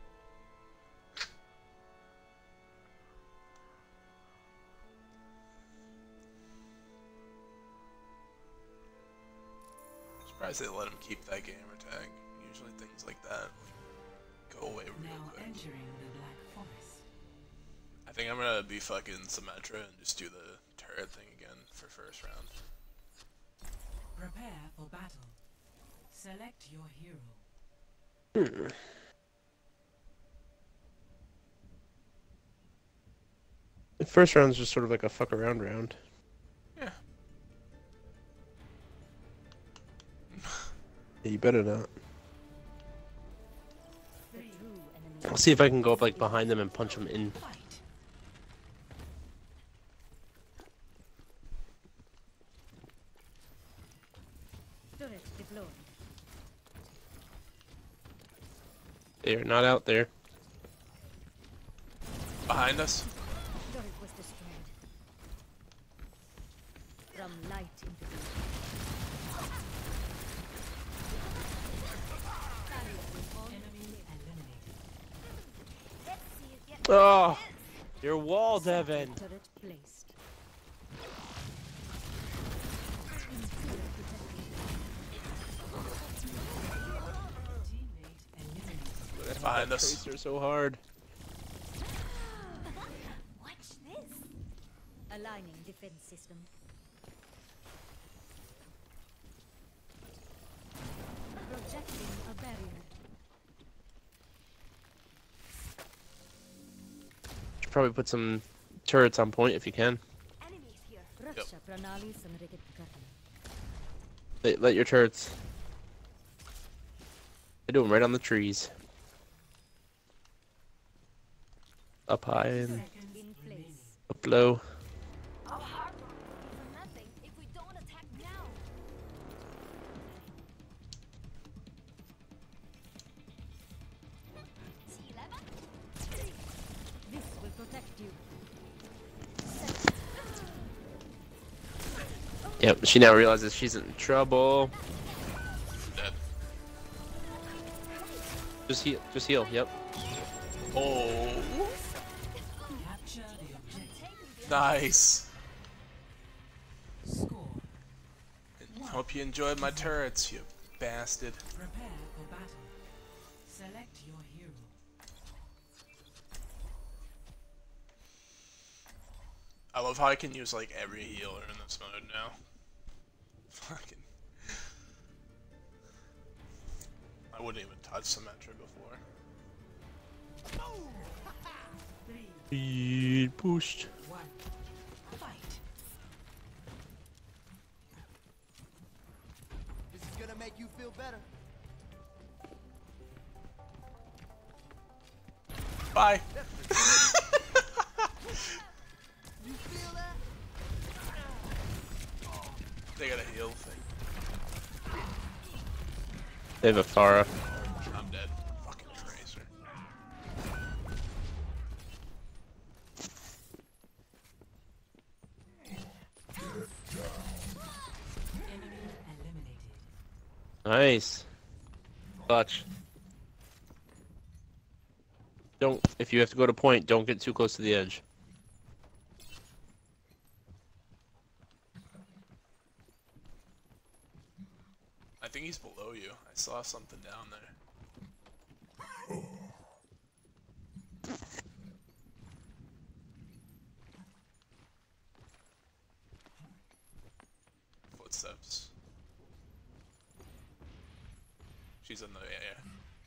Surprised they let him keep that gamer tag. Usually things like that go away real Now quick. entering the Black Forest. I think I'm gonna be fucking Symmetra and just do the turret thing again for first round. Prepare for battle. Select your hero. The first round's just sort of like a fuck around round. Yeah. Yeah, you better not. The true enemy. I'll see if I can go up like behind them and punch them in. Fight. Turret deployed. They are not out there. Behind us. Turret was destroyed. From light into the Enemy eliminated. Let's see you get Oh, your wall, Devin. turret placed. Teammate eliminated. Behind us. Tracer so hard. Watch this. Aligning defense system. Projecting a barrier. Should probably put some turrets on point if you can. Enemies here. Raksha Pranali Samritit Karna. Let your turrets. I do them right on the trees. Up high and Seconds In remaining. place. up low. Our hard work will be for nothing if we don't attack now. C11? This will protect you. Yep, she now realizes she's in trouble. Dead. Just heal, yep. Oh, Capture the objective. nice. Score. Hope you enjoyed my turrets, you bastard. Prepare for battle. Select your hero. I love how I can use like every healer in this mode now. Fucking. I wouldn't even touch Symmetra before. Speed boost. One. Fight. This is gonna make you feel better. Bye. You feel that? They got a heal thing. They have a Pharah. I'm dead. Fucking Tracer. Enemy eliminated. Nice. Clutch. Don't, if you have to go to point, don't get too close to the edge. I think he's below you. I saw something down there. Footsteps. She's in the air.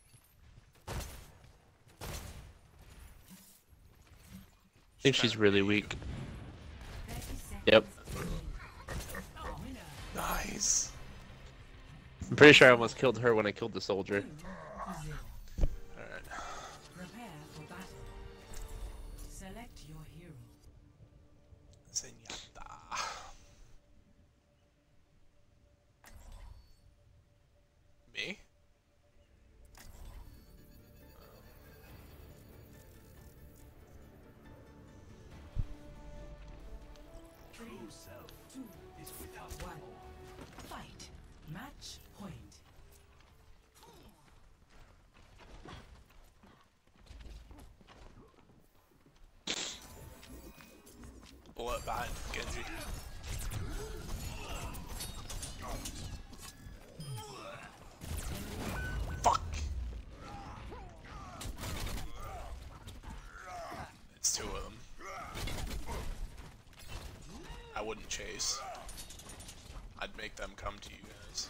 I think she's really weak. 30 seconds. Yep. Winner. Nice. I'm pretty sure I almost killed her when I killed the soldier. 2-0. Alright. Prepare for battle. Select your hero. Zenyatta. Me? True self 2, is without 1. Fight. Match point. Bullet behind Genji. Fuck! It's two of them. I wouldn't chase. I'd make them come to you guys.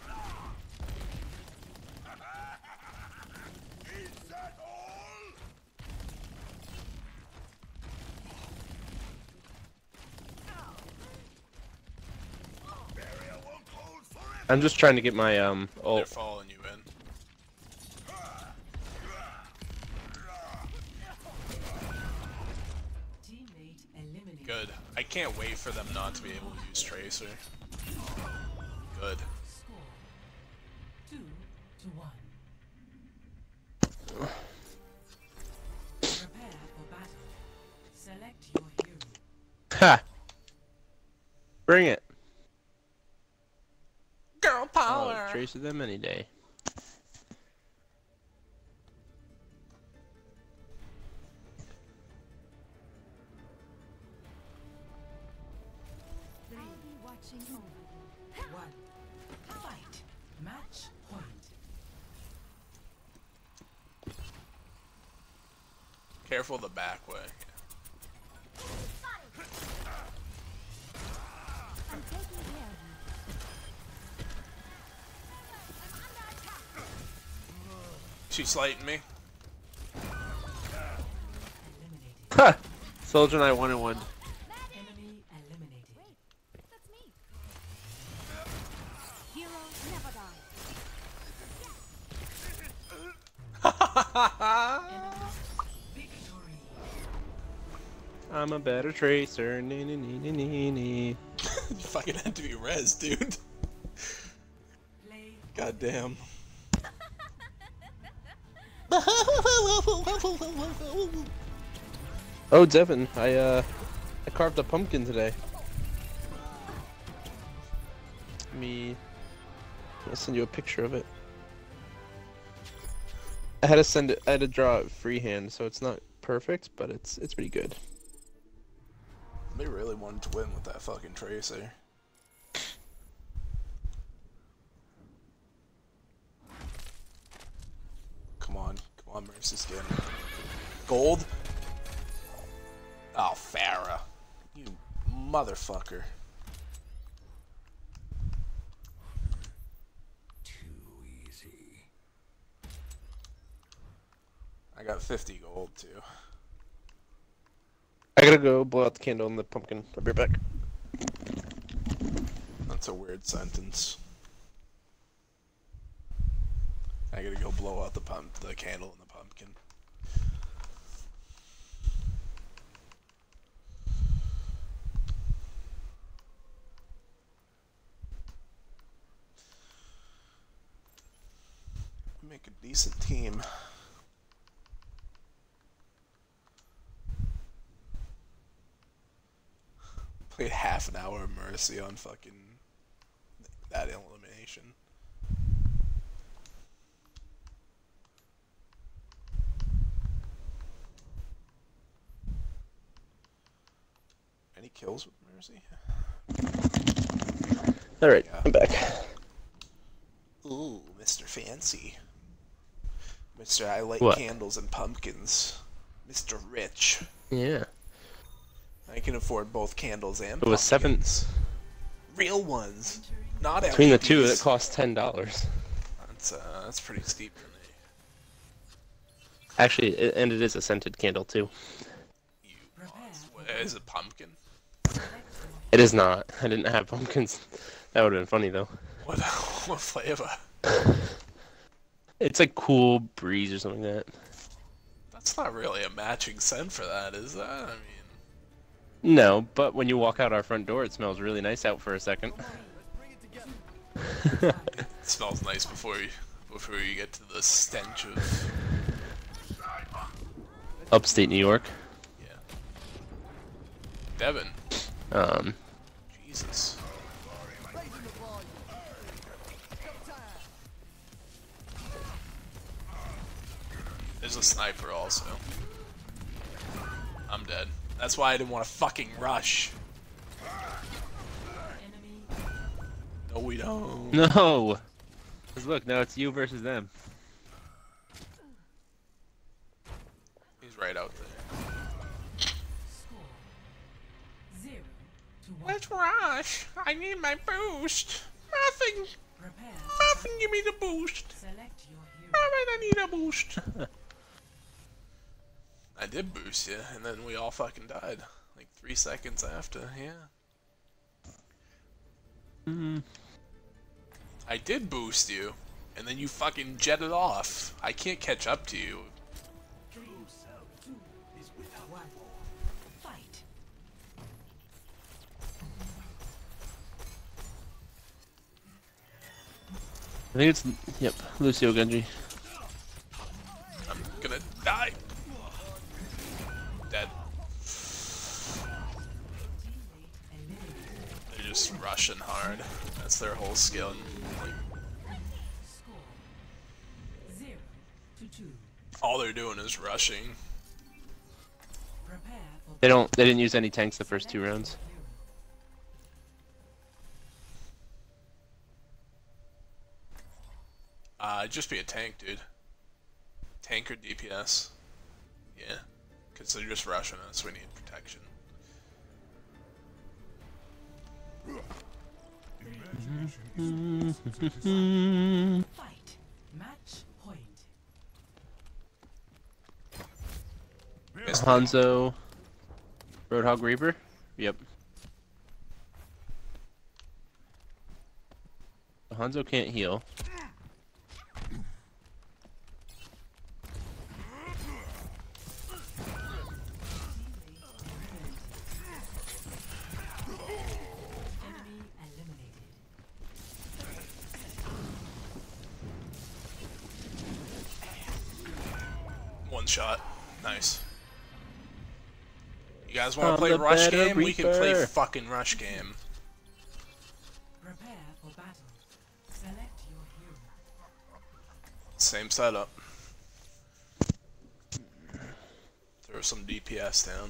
Is that all? Barrier won't hold forever. I'm just trying to get my They're ult. following you in. Teammate eliminated. Good. I can't wait for them not to be able to use Tracer. Good. Score 2-1. Prepare for battle. Select your hero. Ha! Bring it. Girl I'll trace them any day. I'll be watching over you. 1. Fight. Match point. Careful the back way. I'm taking care of you. She's slighting me. Eliminated. Ha! Soldier and I 1-1. Enemy eliminated. Wait, that's me. Heroes never die. Victory. I'm a better tracer. Nee, nee, nee, nee, nee, nee. You fucking had to be res, dude. Play. God damn. Oh, Devin, I carved a pumpkin today. I'll send you a picture of it. I had to draw it freehand, so it's not perfect, but it's pretty good. They really wanted to win with that fucking Tracer. Come on, Mercy's getting gold. Oh, Pharah, you motherfucker. Too easy. I got 50 gold too. gotta go blow out the candle in the pumpkin. I'll be right back. That's a weird sentence. I gotta go blow out the candle in the pumpkin. Make a decent team. Played half an hour of Mercy on fucking that elimination. Any kills with Mercy? Alright, Yeah. I'm back. Ooh, Mr. Fancy. Mr. I like What? candles and pumpkins. Mr. Rich. Yeah. I can afford both candles and It was pumpkins. Real ones. Not Between the two, LEDs. it cost $10. That's pretty steep for me. Actually, and it is a scented candle too. You monster. What, is it pumpkin? It is not. I didn't have pumpkins. That would have been funny though. What what flavor? It's like cool breeze or something like that. That's not really a matching scent for that, is that? I mean, No, but when you walk out our front door, it smells really nice out for a second. it smells nice before you get to the stench of Upstate New York. yeah. Devin. Jesus. There's a sniper also. I'm dead. That's why I didn't want to fucking rush. No, we don't. No! Cause look, now it's you versus them. He's right out there. 0 to 1. Let's rush. I need my boost. Nothing. Prepare. Nothing. Give me the boost. Select your hero. Alright, I need a boost. I did boost you, and then we all fucking died. Like 3 seconds after, yeah. I did boost you, and then you fucking jetted off. I can't catch up to you. 3, 2, 1. Fight. I think it's, yep, Lucio Genji. I'm gonna die. Dead. They're just rushing hard. That's their whole skill. Score 0 to 2. All they're doing is rushing. Prepare for They didn't use any tanks the first 2 rounds. Just be a tank, dude. Tank or DPS. Yeah. Because they're just rushing us, we need protection. fight. Match point. Hanzo. Roadhog Reaper? Yep. Hanzo can't heal. Enemy eliminated. One shot. Nice. You guys want I'm to play the rush better game? We can play Reaper. fucking rush game. Prepare for battle. Select your hero. Same setup. Throw some DPS down.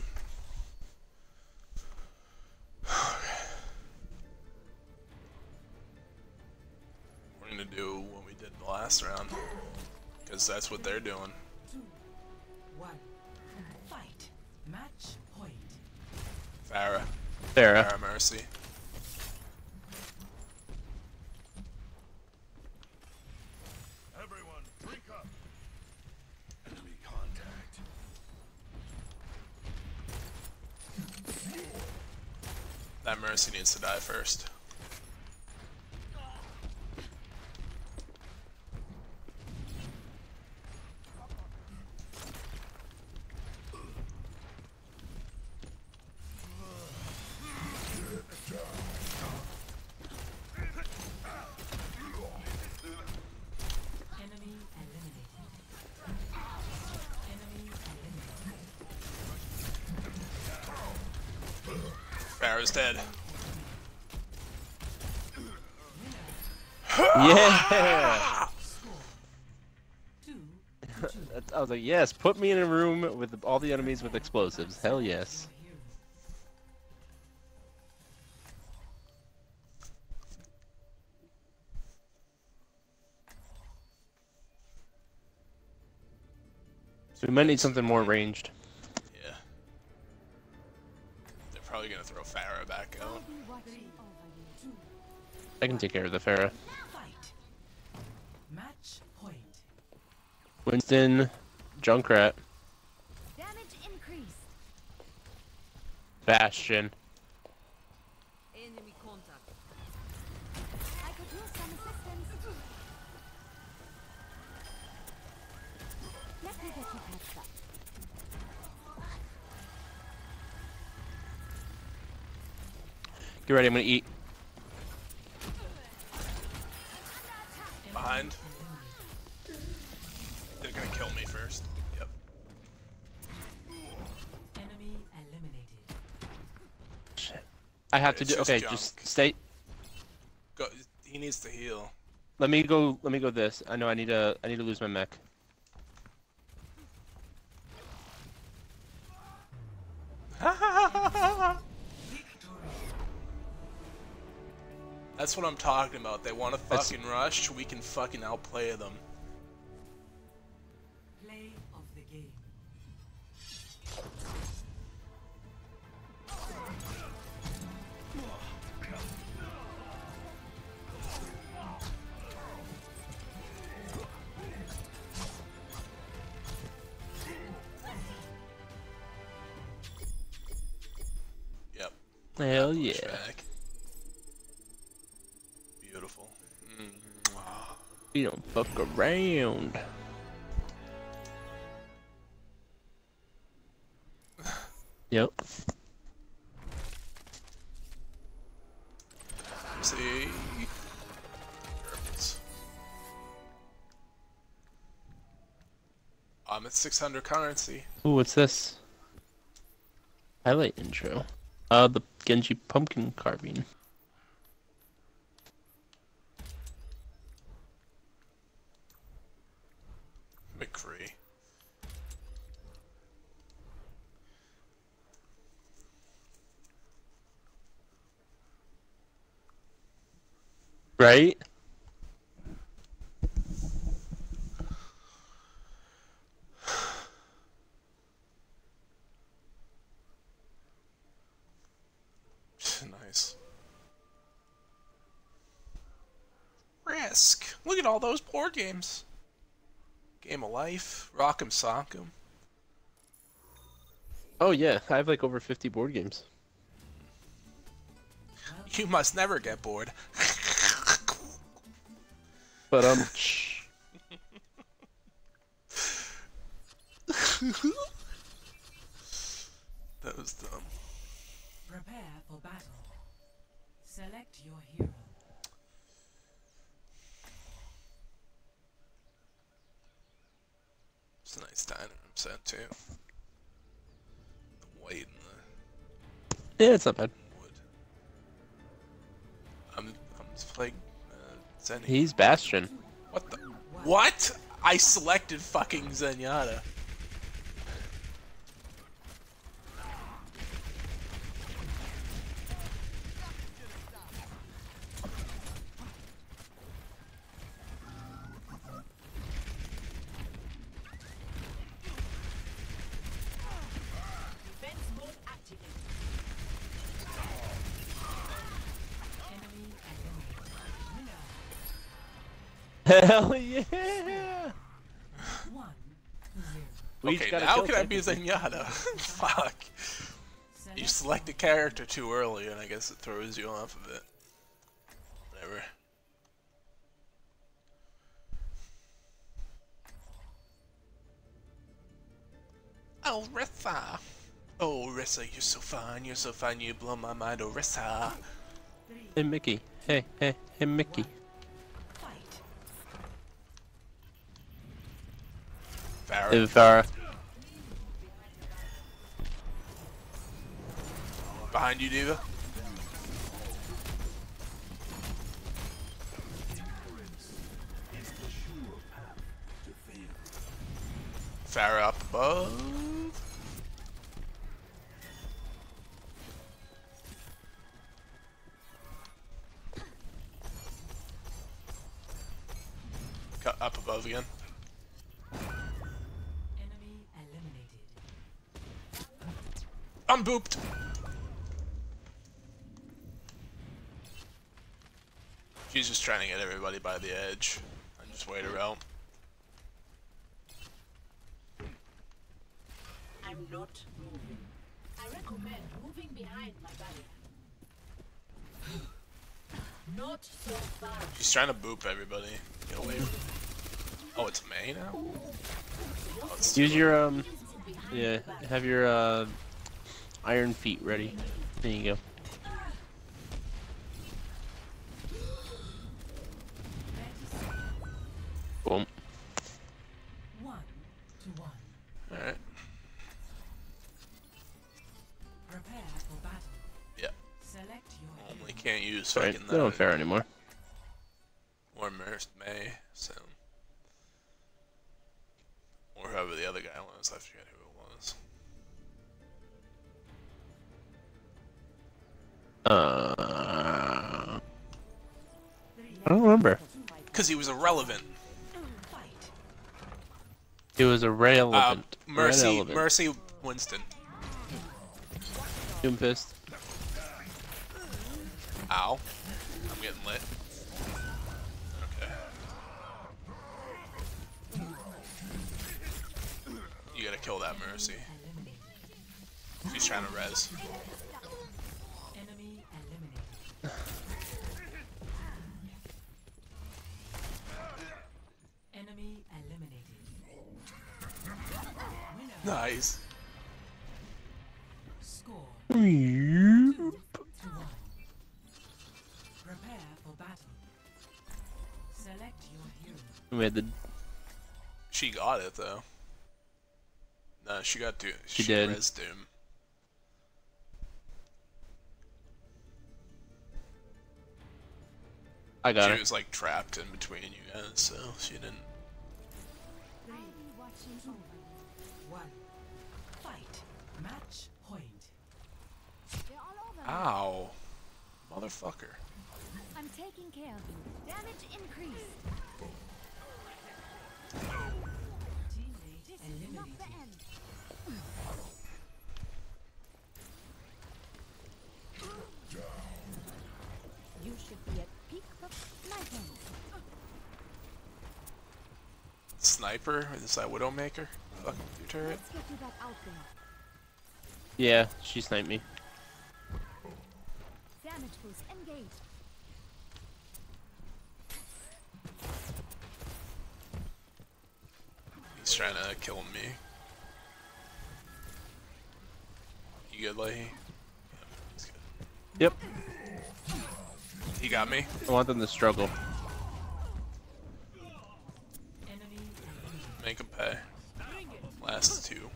We're gonna do what we did in the last round. Because that's what they're doing. 2, 1. Fight. Match point. Farah. Farah. Farah Mercy. Everyone, drink up. Enemy contact. That Mercy needs to die first. Pharah's dead. Yeah! I was like, yes, put me in a room with all the enemies with explosives. Hell yes. So we might need something more ranged. Yeah. They're probably gonna throw Pharah back out. I can take care of the Pharah. Match point. Winston, Junkrat, Damage increased. Bastion. Enemy contact. I could use some assistance. Let me get you patched up. Get ready, I'm gonna eat. Behind. They're gonna kill me first. Yep. Enemy eliminated. Shit. I have to It's do. just Okay, junk. just stay. Go. He needs to heal. Let me go. Let me go. This. I know. I need to lose my mech. That's what I'm talking about. They want to fucking rush. We can fucking outplay them. Play of the game. Yep. Hell yeah. Track. Beautiful. We don't fuck around. Yep. See. I'm at 600 currency. Ooh, what's this? Highlight intro. The Genji pumpkin carving. McCree. Right? Nice. Risk. Look at all those board games. Game of Life, Rock'em Sock'em. Oh yeah, I have like over 50 board games. You must never get bored. But That was dumb. Prepare for battle. Select your hero. It's a nice dining room set too. The white and yeah, it's not bad. the wood. I'm playing Zenny. He's Bastion. What the? What? I selected fucking Zenyatta. Defense mode activated. Enemy eliminated. Hell yeah! 1-0. We Okay, just gotta now kill can I be technically. Zenyatta? Fuck. Select You select a character too early, and I guess it throws you off of it. Whatever. Oh, Rissa! Oh, Rissa, you're so fine, you blow my mind, oh, Rissa! Hey, Mickey. Hey, Mickey. Farah. Hey, Farah. Behind you, Diva. Farah up above. Cut up above again. Enemy eliminated. I'm booped. She's just trying to get everybody by the edge and just wait her out. I'm not moving. I recommend moving behind my barrier. Not so far. She's trying to boop everybody. Get away from. Oh, it's May now? Oh, it's Use your, yeah, have your, iron feet ready. There you go. Boom. 1-1. Alright. Prepare for battle. Yeah. Select your Only can't use Right, fucking they don't fair anymore. Or May, so. Or whoever the other guy was, I forget who it was. I don't remember. Because he was irrelevant. It was irrelevant. Mercy Winston. Doomfist. Ow. I'm getting lit. Okay. You gotta kill that Mercy. She's trying to res. enemy eliminated. Enemy eliminated. Winner. Nice. Score. 2-1. Prepare for battle. Select your hero. We had the. She got it though. No, she got Doom. She did. Res Doom. I got She it. was like trapped in between you guys, so she didn't. Watching over. 1. Fight. Match point. They're all over me. Ow. Motherfucker. I'm taking care of you. Damage increase. Teammate This is not eliminated. the end. You should be at peak sniping. Sniper? Is that Widowmaker? Fucking your turret. Let's get you back out there. Yeah, she sniped me. Damage boost engaged. He's trying to kill me. You good, Leahy? Yeah, he's good. Yep. He got me. I want them to struggle. Enemy eliminated. Make him pay. Last two.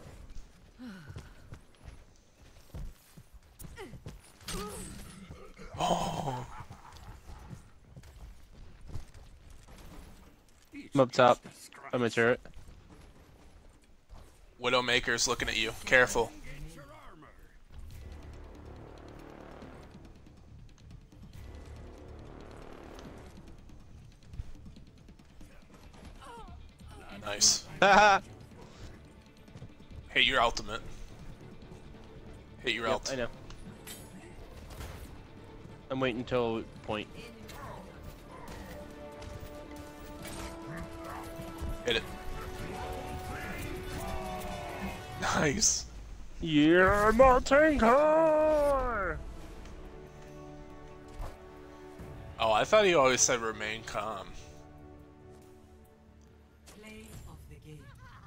Oh, I'm up top. I'm a turret. Widowmaker's looking at you. Careful. Nice. Hit your ultimate. Hit your ult. I know. I'm waiting until point. Hit it. Nice. You're my tanker! Oh, I thought he always said remain calm. Play of the game.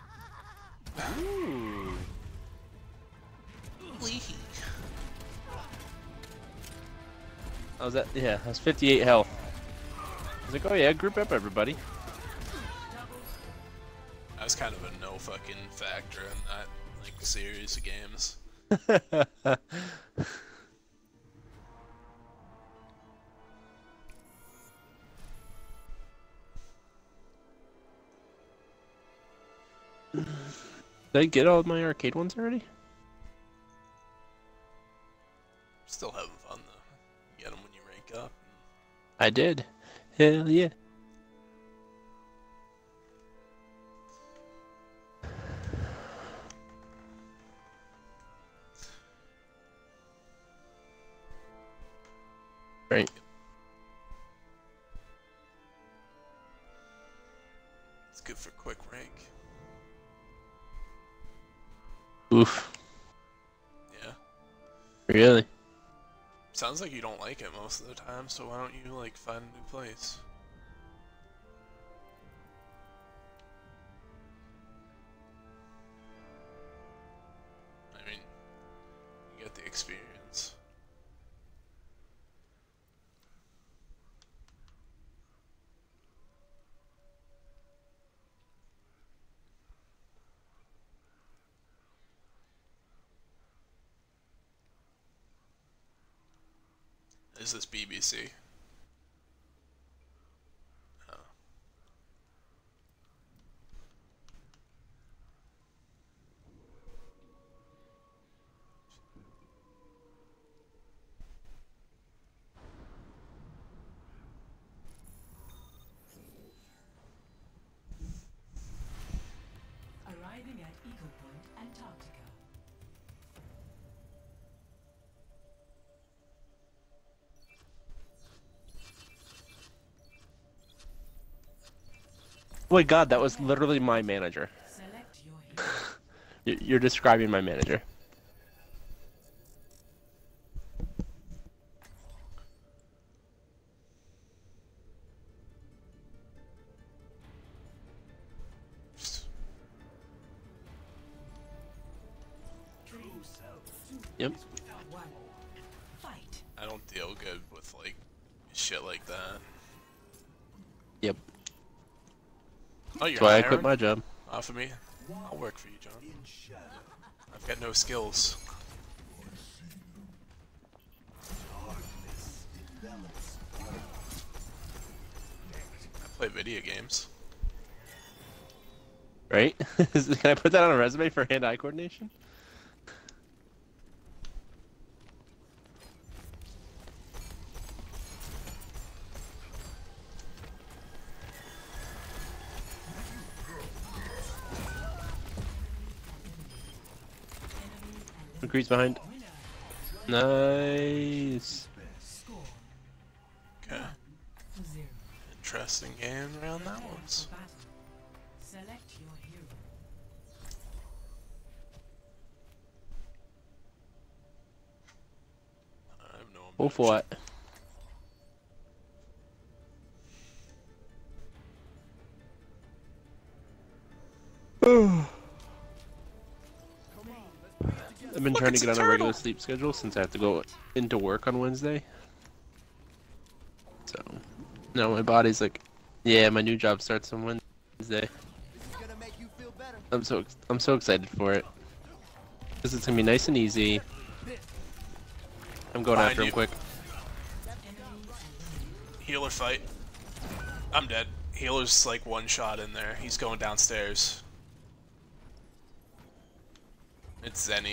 Ooh. I was at, yeah, I was 58 health. I was like, oh yeah, group up everybody. That was kind of a no fucking factor in that like series of games. Did I get all of my arcade ones already? Still having fun though. You get them when you rank up. I did. Hell yeah. Right. It's good for quick rank. Oof. Yeah. Really? Sounds like you don't like it most of the time, so why don't you like find a new place? I mean, you get the experience. Is this BBC? Oh. Arriving at Eagle Point, Antarctica. Oh my god, that was literally my manager. Select your hero. You're describing my manager. Yep. One. Fight. I don't deal good with like shit like that. Yep. Oh, you're That's why I hiring? quit my job. Off of me? I'll work for you, John. I've got no skills. I play video games. Right? Can I put that on a resume for hand-eye coordination? Agrees behind. Nice. Score. Okay. 0. Interesting game around that one. For battle. Select your hero. I have no Go for it. I've been trying to get on a regular sleep schedule since I have to go into work on Wednesday. So, now my body's like, yeah, my new job starts on Wednesday. I'm so excited for it. Because it's gonna be nice and easy. I'm going Behind after him you. quick. Healer fight. I'm dead. Healer's like one shot in there. He's going downstairs. It's Zenny.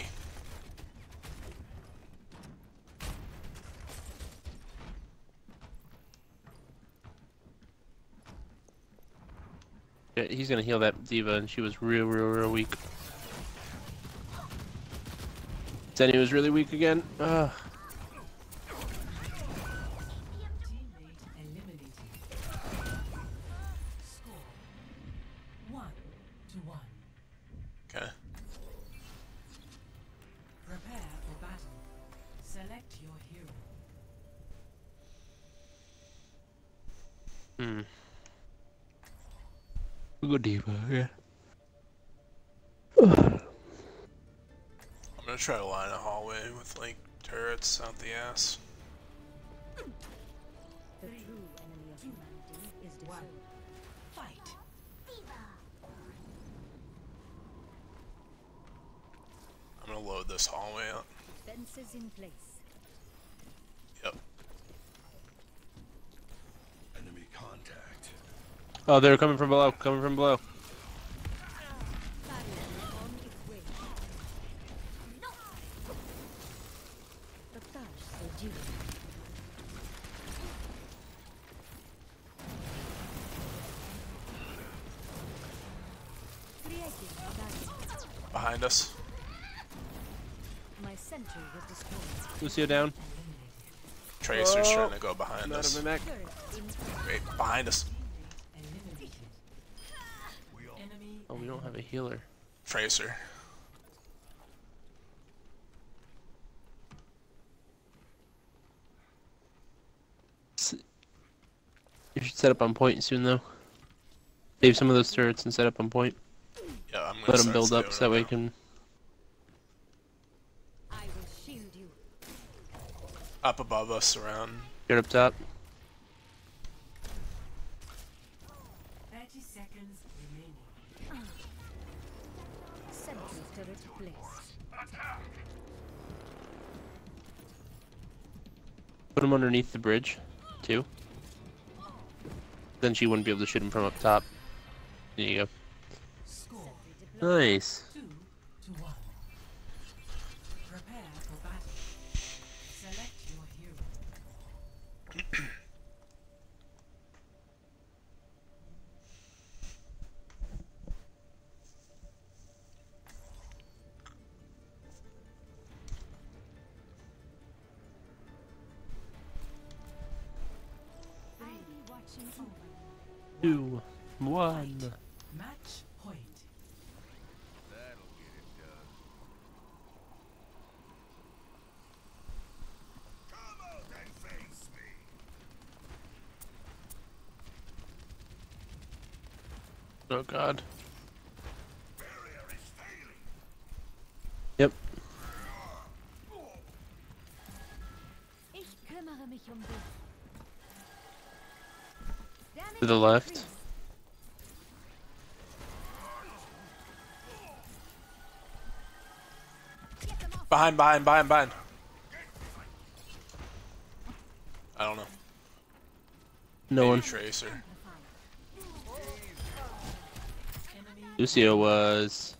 Yeah, he's gonna heal that diva, and she was real weak. Zenny was really weak again. Ugh. Teammate eliminated. Score 1-1. Okay. Good diva, yeah. I'm gonna try to line a hallway with like turrets out the ass. The true enemy of humanity is disorder. Fight. I'm gonna load this hallway up. Fences in place. Yep. Enemy contact. Oh, they're coming from below. Coming from below. Barrier on its way. The Thars so due. Creating a barrier. Behind us. My sentry was destroyed. Lucio down. Tracer's Oh, trying to go behind Not us. on my mech. Turret in Wait, behind us. Eliminated. Enemy. Oh, we don't have a healer. Tracer. You should set up on point soon, though. Save some of those turrets and set up on point. Yeah, I'm gonna Let them start build up doing so that it way we now. can. I will shield you. Up above us around. Get up top. 30 seconds remaining. Sentry turret placed. Put him underneath the bridge, too. Then she wouldn't be able to shoot him from up top. There you Score go. Nice. 2-1. Prepare for battle. Select your hero. I'll be watching over. 2, 1. Match point. That'll get it done. Come out and face me. Oh god. Barrier is failing. Yep. Ich kümmere mich um dich. Damage To the left. increased. Get them off. Behind. I don't know. No Maybe one. Tracer. Lucio was.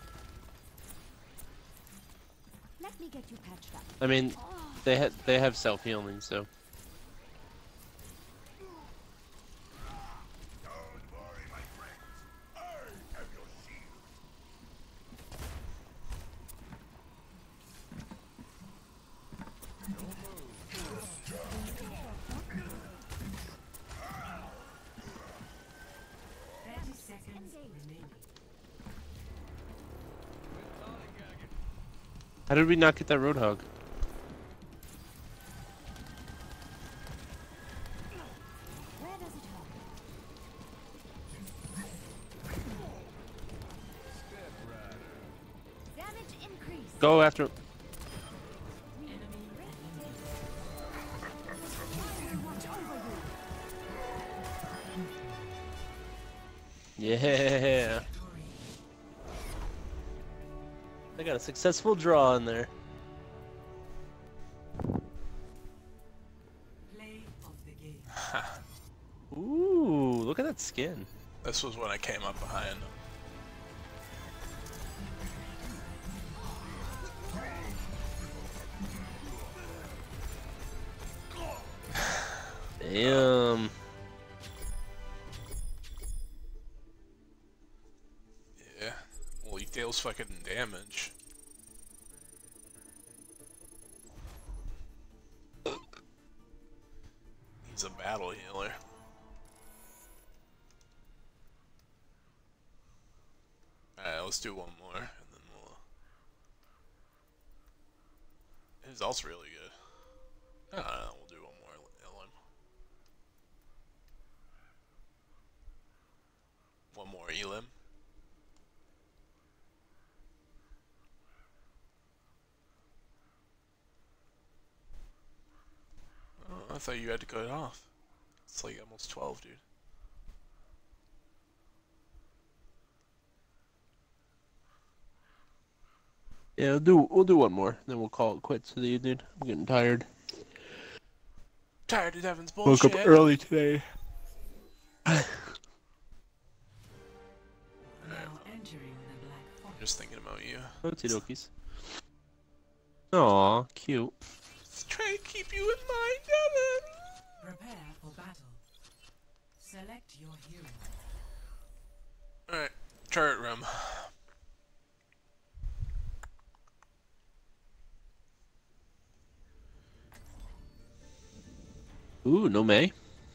Let me get you patched up. I mean, they have self healing, so. Don't worry, my friends. I have your shield. How did we not get that Roadhog? Where does it hurt? Damage increased. Go after. Watch over you. Yeah. I got a successful draw in there. Play of the game. Ooh, look at that skin. This was when I came up behind. Damn. Yeah. Well, he deals fucking damage. He's a battle healer. Alright, let's do one more, and then we'll... His ult's really good. We'll do one more. One more Elim. Oh, I thought you had to cut it off. It's like almost 12, dude. Yeah, we'll do one more, then we'll call it quits for the evening. I'm getting tired. Tired of Devin's Woke bullshit. up early today. Now entering the black forest. Just thinking about you. Okie dokies. Aw, cute. Just trying to keep you in mind, Devin. Prepare for battle. Select your hero. Alright, turret room. Ooh, no May.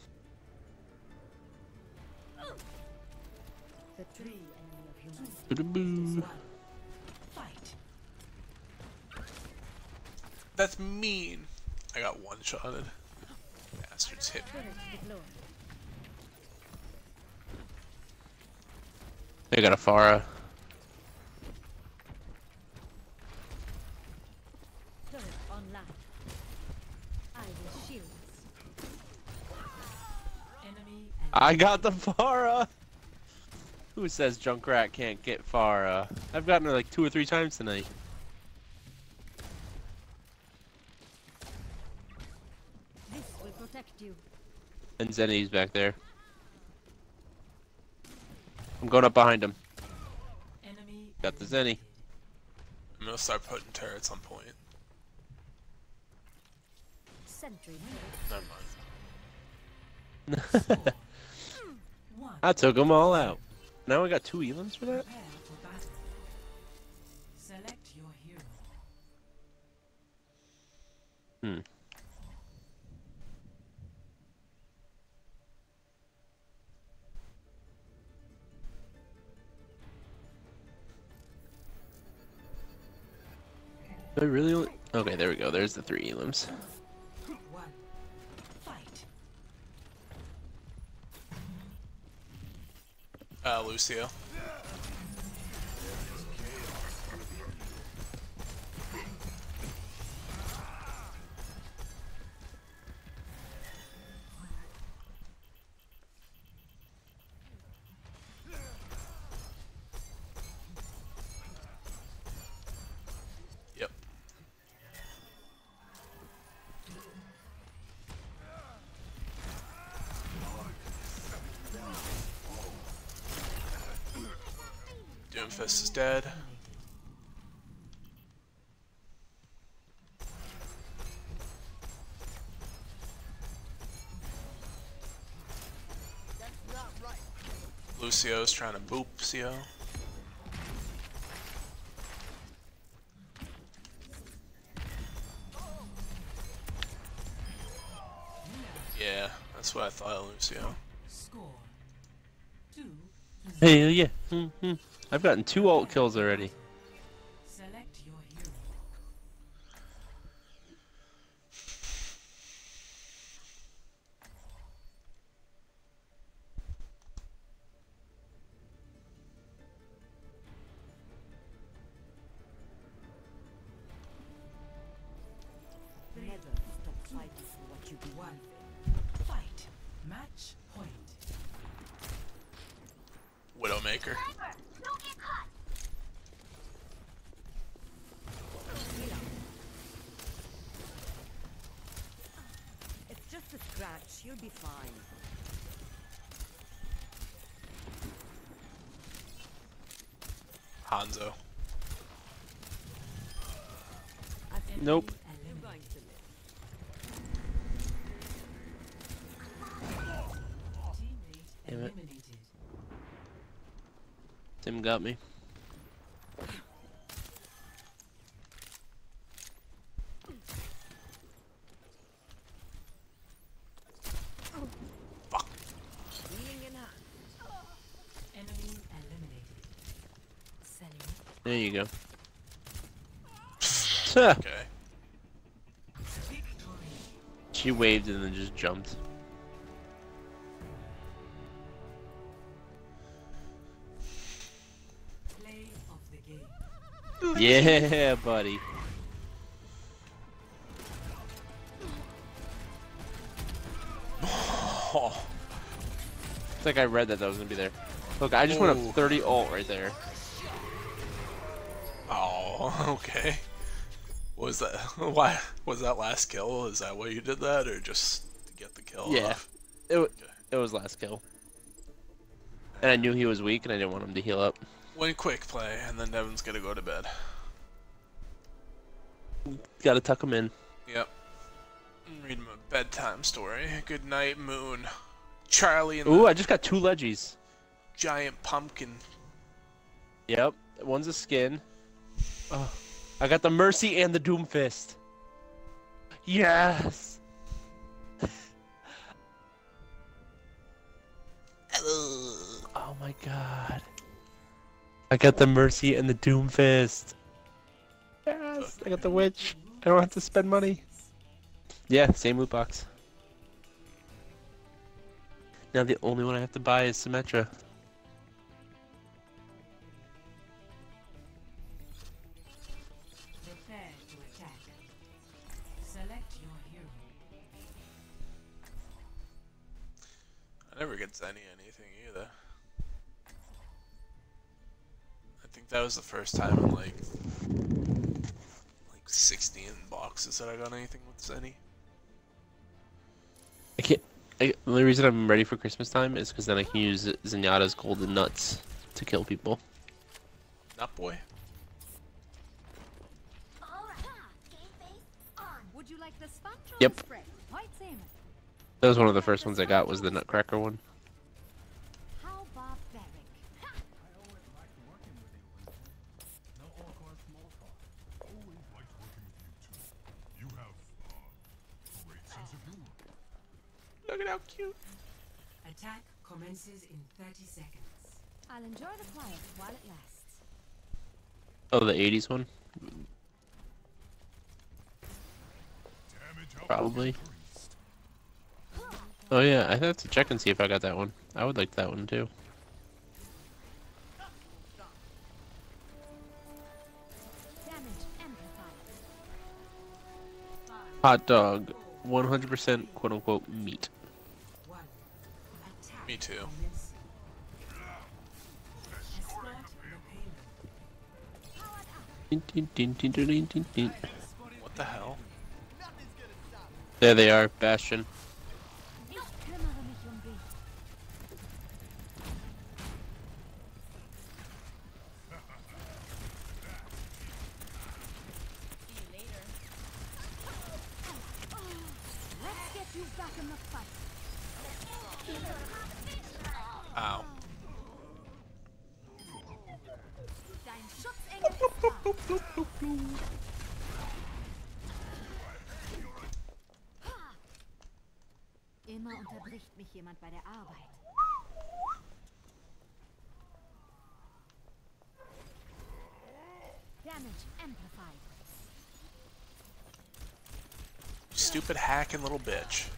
The true enemy of humanity. Ba-da-boo. Fight. That's mean. I got one-shotted. Bastards hit me. Turret deployed. They got a Pharah. Turret online. I will shield. Enemy I got the Pharah! Who says Junkrat can't get Pharah? I've gotten her like 2 or 3 times tonight. This will protect you. And Zenny's back there. I'm going up behind him. enemy Got the Zenny. I'm gonna start putting turrets on point. Sentry. Never mind. one. I took them all out. Now I got 2 Elims for that? Prepare for battle. Select your hero. Hmm. Do I really only... Okay, there we go. There's the 3 Elims. One. Fight. Lucio. Yep. Doomfist is dead. Lucio's trying to boop CO. Yeah, that's what I thought of Lucio. Score. 2. Hell yeah. I've gotten 2 ult kills already. Select your hero. Never stop fighting for what you believe One. in. Fight. Match point. Widowmaker. It's just a scratch. You'll be fine. Hanzo. Nope. You're going to live. Teammate Damn it. eliminated. Tim got me. Healing in hand. Enemy eliminated. Selling. There you go. Okay. Victory. She waved and then just jumped. the game. Yeah, buddy. Oh, It's like I read that was gonna be there. Look, I just went Ooh. up 30 ult right there. oh, okay. What was that? Why was that last kill? Is that why you did that, or just to get the kill? Yeah, off? it was last kill. And I knew he was weak, and I didn't want him to heal up. One quick play, and then Devin's gonna go to bed. Gotta tuck him in. Yep. Read him a bedtime story. Good night, Moon. Charlie and Ooh, the I just got 2 leggies. giant pumpkin. Yep, one's a skin. Oh, I got the Mercy and the Doomfist. Yes! Oh my god. I got the Mercy and the Doomfist. Yes, I got the Witch. I don't have to spend money. Yeah, same loot box. Now the only one I have to buy is Symmetra. Prepare to attack. Select your hero. I never get Zenny anything either. I think that was the first time in like 16 boxes that I got anything with Zenny. I can't. The only reason I'm ready for Christmas time is because then I can use Zenyatta's golden nuts to kill people. Nut boy. Would you like the sponge or Yep. the spread? White salmon. That was one of the first ones I got, was the Nutcracker one. How barbaric. Look at how cute. Attack commences in 30 seconds. I'll enjoy the quiet while it lasts. Oh, the 80s one? Probably. Oh yeah, I have to check and see if I got that one. I would like that one too. Damage amplified. Hot dog. 100% quote-unquote meat. One. Attack Me too. commencing. Escort the payload. Din, din, din, din, din, din, din. What the hell? There they are, Bastion. Ich kümmere mich um dich. Let's get you back in the fight. Ow. Dein Schutzengel ist da. Immer unterbricht mich jemand bei der Arbeit. Damage amplified. Stupid hacking little bitch.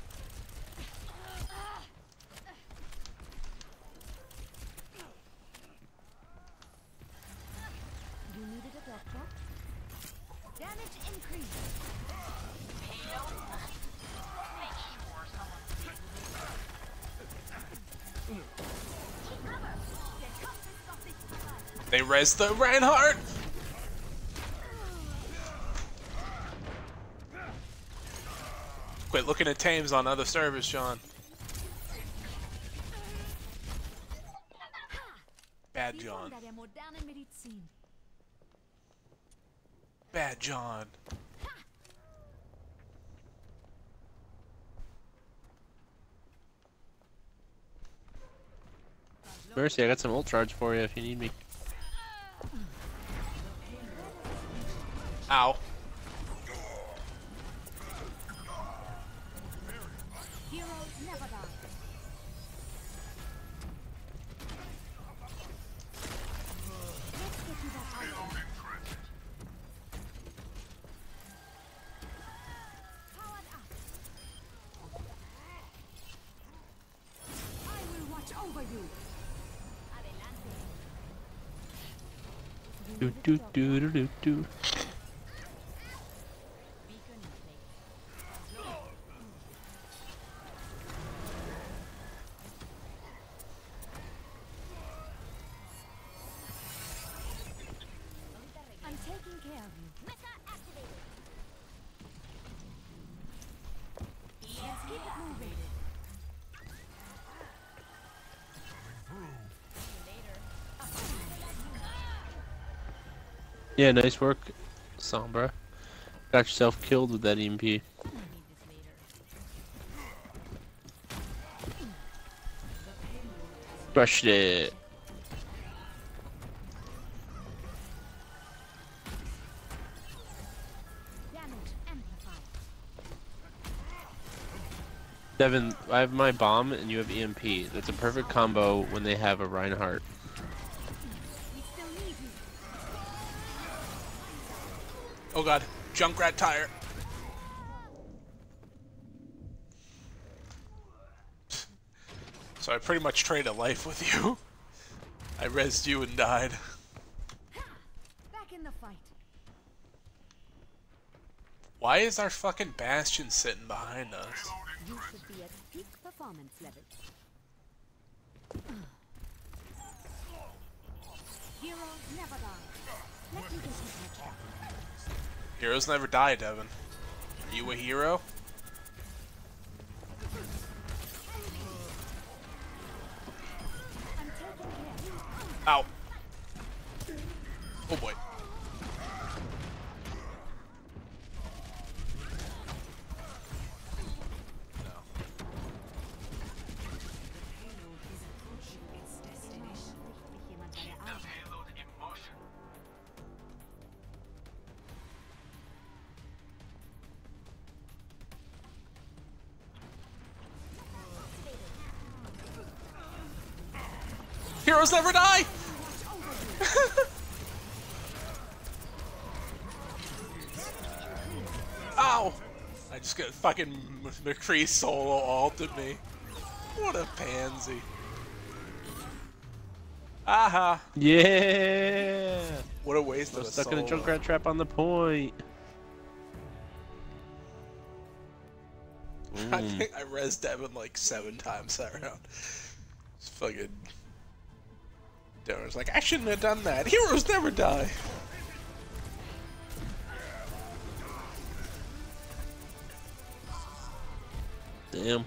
You needed a doctor? Damage increased. They res the Reinhardt. Quit looking at tames on other servers, John. Bad Die John. Wunder der modernen Medizin. Bad John. Mercy, I got some ult charge for you if you need me. Ow. Heroes never die. Let's get you back out there. Powered up. I will watch over you. Adelante. You Do do do do do do. I'm taking care of you. Let's keep it moving. Yeah, nice work, Sombra. Got yourself killed with that EMP. Crushed it. Damage amplified. Devin, I have my bomb and you have EMP. That's a perfect combo when they have a Reinhardt. We still need you. Oh god, Junkrat tire. So I pretty much traded life with you. I rezzed you and died. Back in the fight. Why is our fucking Bastion sitting behind us? You should be at peak performance level. Heroes never die. Let me get you catch up. Heroes never die, Devin. Are you a hero? I'm taking care of you. Ow. Oh boy. Heroes never die! Ow! I just got fucking McCree solo ulted me. What a pansy. Aha! Yeah! What a waste I'm of a stuck in a solo. Junkrat trap on the point. I think I rezzed Devin like 7 times that round. It's fucking... Darren's like, I shouldn't have done that. Heroes never die. Damn.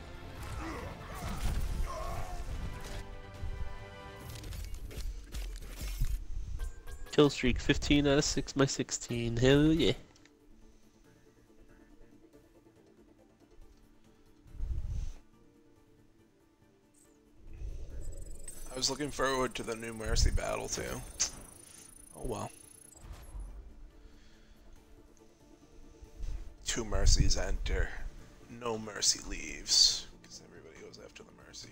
Kill streak 15 out of 6 by 16. Hell yeah. I was looking forward to the new Mercy battle too. Oh well. 2 Mercies enter. No Mercy leaves. Because everybody goes after the Mercy.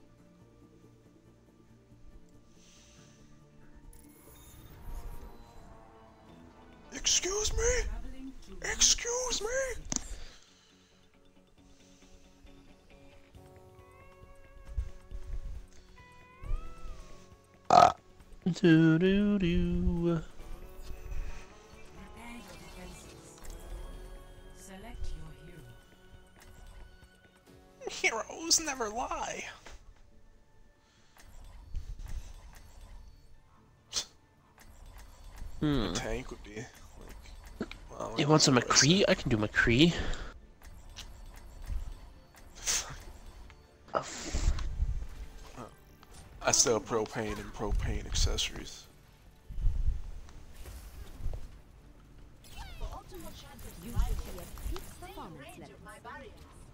Excuse me? Excuse me? Do do do. Prepare your defenses. Select your hero. Heroes never lie. The tank would be like... Well, You want some McCree? I can do McCree. I sell propane and propane accessories. For optimal chances You to should be at peak stay in performance range level. of my barriers.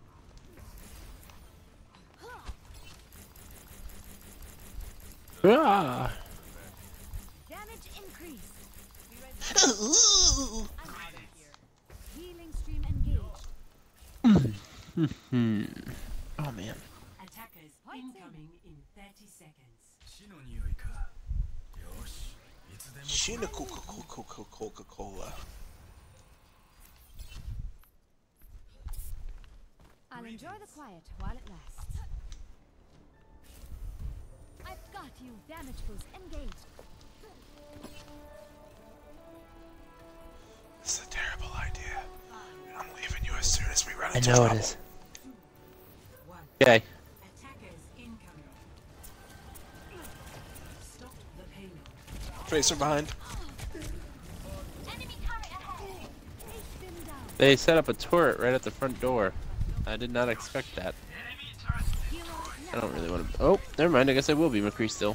Ah. Damage increase. I'm out of here. Healing stream engaged. Oh man. Attackers incoming in 30 seconds. 死の匂いか。よし。いつでも Shina Coca-Cola. I'll enjoy the quiet while it lasts. I've got you. Damage boost engaged. I know it is. Okay. Attackers incoming. Stop the payload. Tracer behind. They set up a turret right at the front door. I did not expect that. I don't really want to. Oh, never mind. I guess I will be McCree still.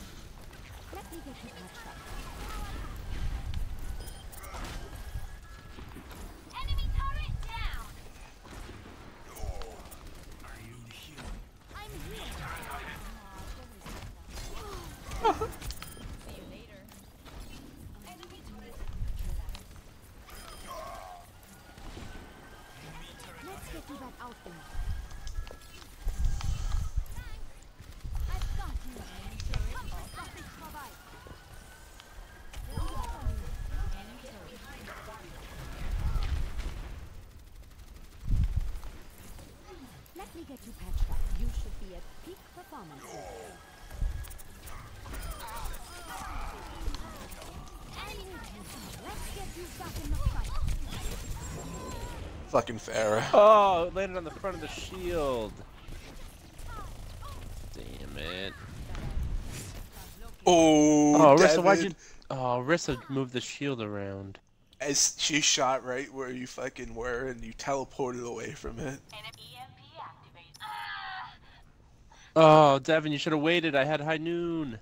Let me get you patched up. You should be at peak performance level. Let's get you back in the fight. Fucking Pharah. Oh, it landed on the front of the shield. Damn it. Oh, Rissa, why'd Devin. you? Oh, Rissa moved the shield around. As she shot right where you fucking were, and you teleported away from it. Oh, Devin, you should have waited. I had high noon.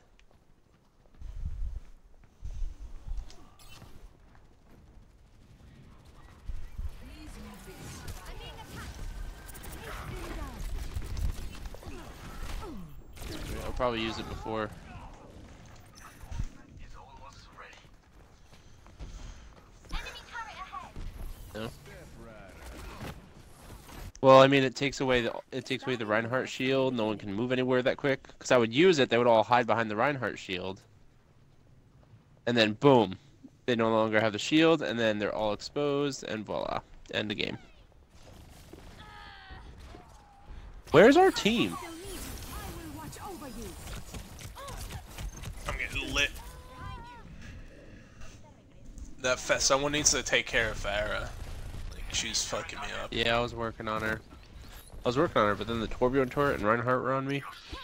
I'll probably use it before. No. Well, I mean, it takes away the Reinhardt shield. No one can move anywhere that quick. Because I would use it, they would all hide behind the Reinhardt shield, and then boom, they no longer have the shield, and then they're all exposed, and voila, end the game. Where's our team? I'm getting lit. Someone needs to take care of Pharah. Like, she's fucking me up. Yeah, I was working on her. But then the Torbjorn turret and Reinhardt were on me.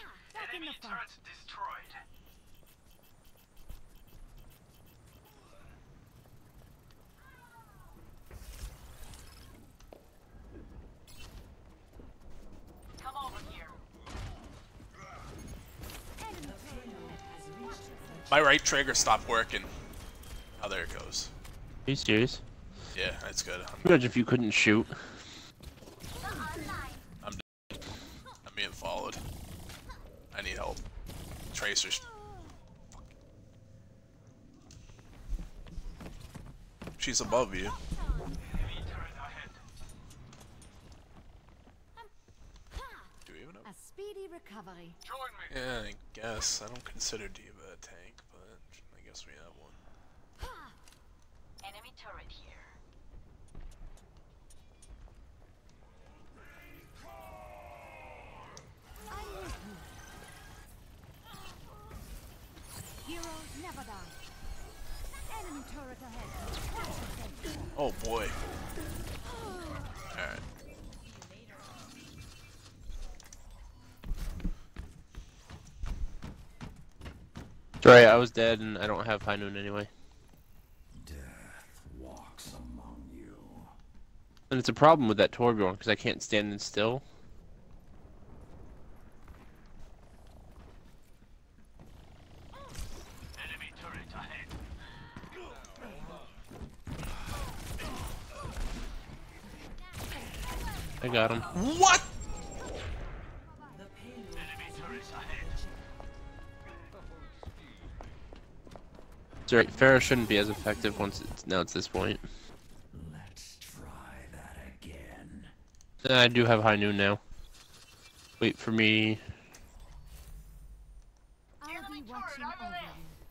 My right trigger stopped working. Oh, there it goes. Are you serious? Yeah, that's good. Imagine if you couldn't shoot. I'm dead. I'm being followed. I need help. Tracers. She's above you. Do we even have... A speedy recovery. Yeah, I guess. I don't consider Diva a tank, but I guess we have one. Enemy turret here. Heroes never die. Enemy turret ahead. Oh boy. Alright. Right, I was dead and I don't have high noon anyway. Death walks among you. And it's a problem with that Torbjorn because I can't stand still. Enemy turret ahead. I got him. What? Enemy turret ahead. It's alright, Pharah shouldn't be as effective once it's this point. Let's try that again. I do have high noon now. Wait for me. I'll be watching over you.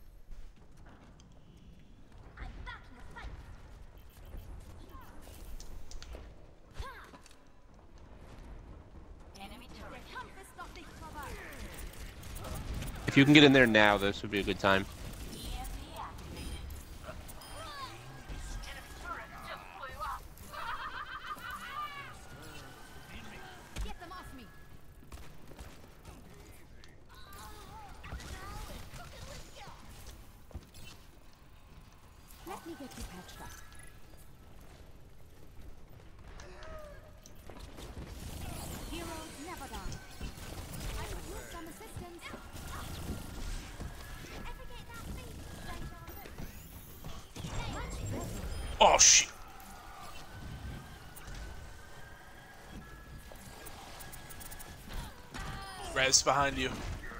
Enemy turret. If you can get in there now, this would be a good time. EMP activated. Enemy turret just blew up. me get you patched up. Heroes never die. I could use some assistance. Oh shit. Res behind you.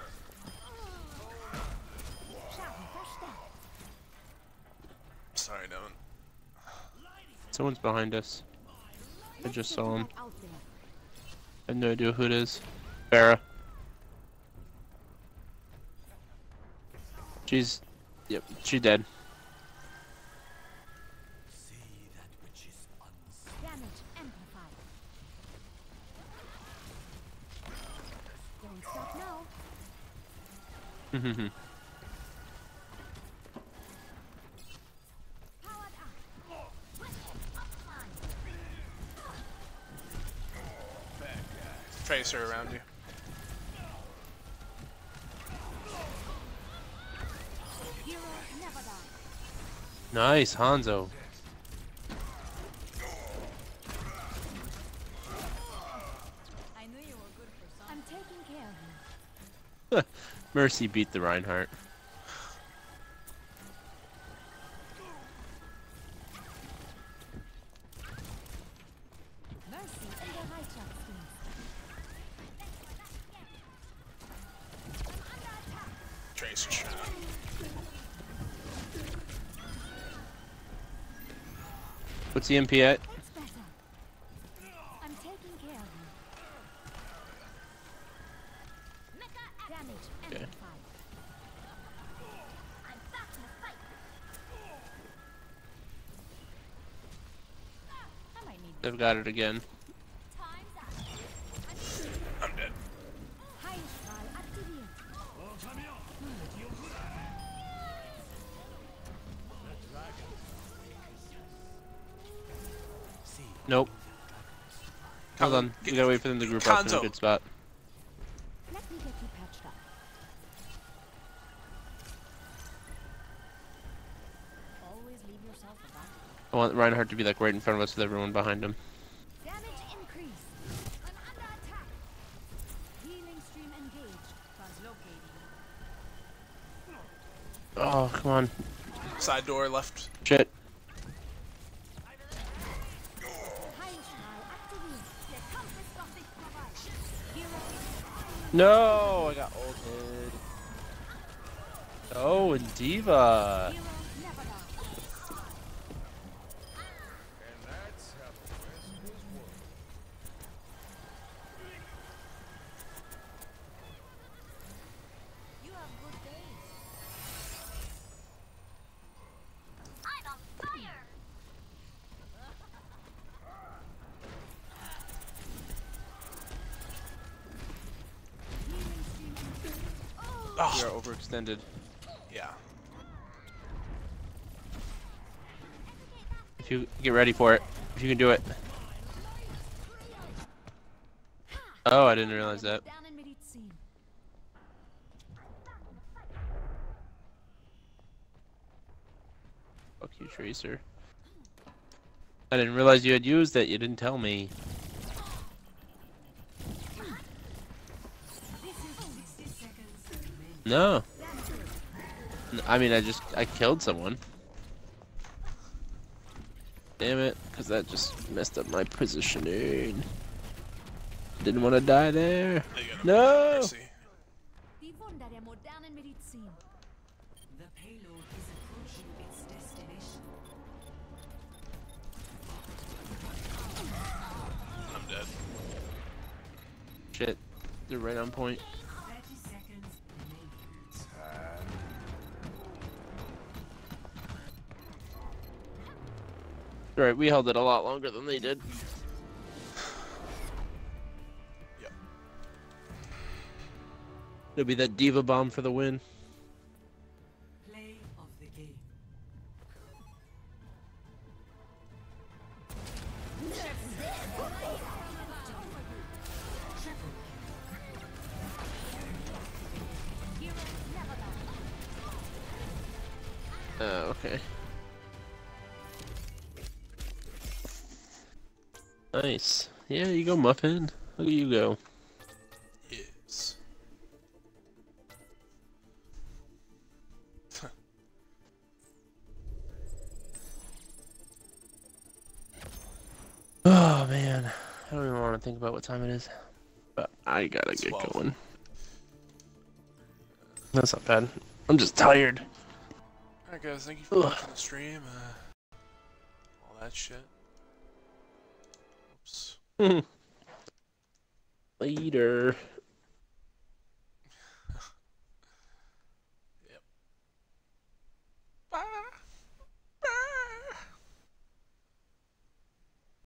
Sorry, Devin. Someone's behind us. I just saw him. I have no idea who it is. Farah. She's... Yep, she's dead. Damage amplified. Don't stop now. Powered up. Tracer around you. Heroes never die. Nice, Hanzo. I knew you were good for something. I'm taking care of you. Mercy beat the Reinhardt. Mercy in the Reichsschaftsdienst. Tracer shot. What's the MP at? That's better. I'm taking care of you. Damage amplified. I'm back in the fight. I might need They've got it again. time's up. I'm dead. Heilstrahl aktiviert. Nope. Hold on. We gotta wait for them to group up in a Hanzo. good spot. Let me get you patched up. Always leave yourself a back. I want Reinhardt to be like right in front of us with everyone behind him. Damage increase. I'm under attack. Healing stream engaged. Translocating. Oh, come on. Side door left. Shit. Heilstrahl aktiviert. Der Kampf ist noch nicht vorbei. Heroes. No, I got ulted. Oh, and Diva. Heroes never die. And that's how the rest was won. You have good days. I'm on fire. Healing stream engaged. Oh. We are overextended. Yeah. If you get ready for it, if you can do it. Oh, I didn't realize that. Down in Medizin. Fuck you, Tracer. I didn't realize you had used it. You didn't tell me. No. I mean, I killed someone. Damn it, because that just messed up my positioning. Didn't want to die there. No! Mercy. Die Wunder der modernen Medizin. The payload is approaching its destination. I'm dead. Shit. They're right on point. 30 seconds remaining. Alright, we held it a lot longer than they did. Yep. It'll be that Diva bomb for the win. Play of the game. Heroes never die. Oh, okay. Nice. Yeah, you go, Muffin. Look at you go. Yes. Oh man, I don't even want to think about what time it is. But I gotta get 12. going. That's not bad. I'm just tired. Alright guys, thank you for watching the stream. All that shit. Oops. Later.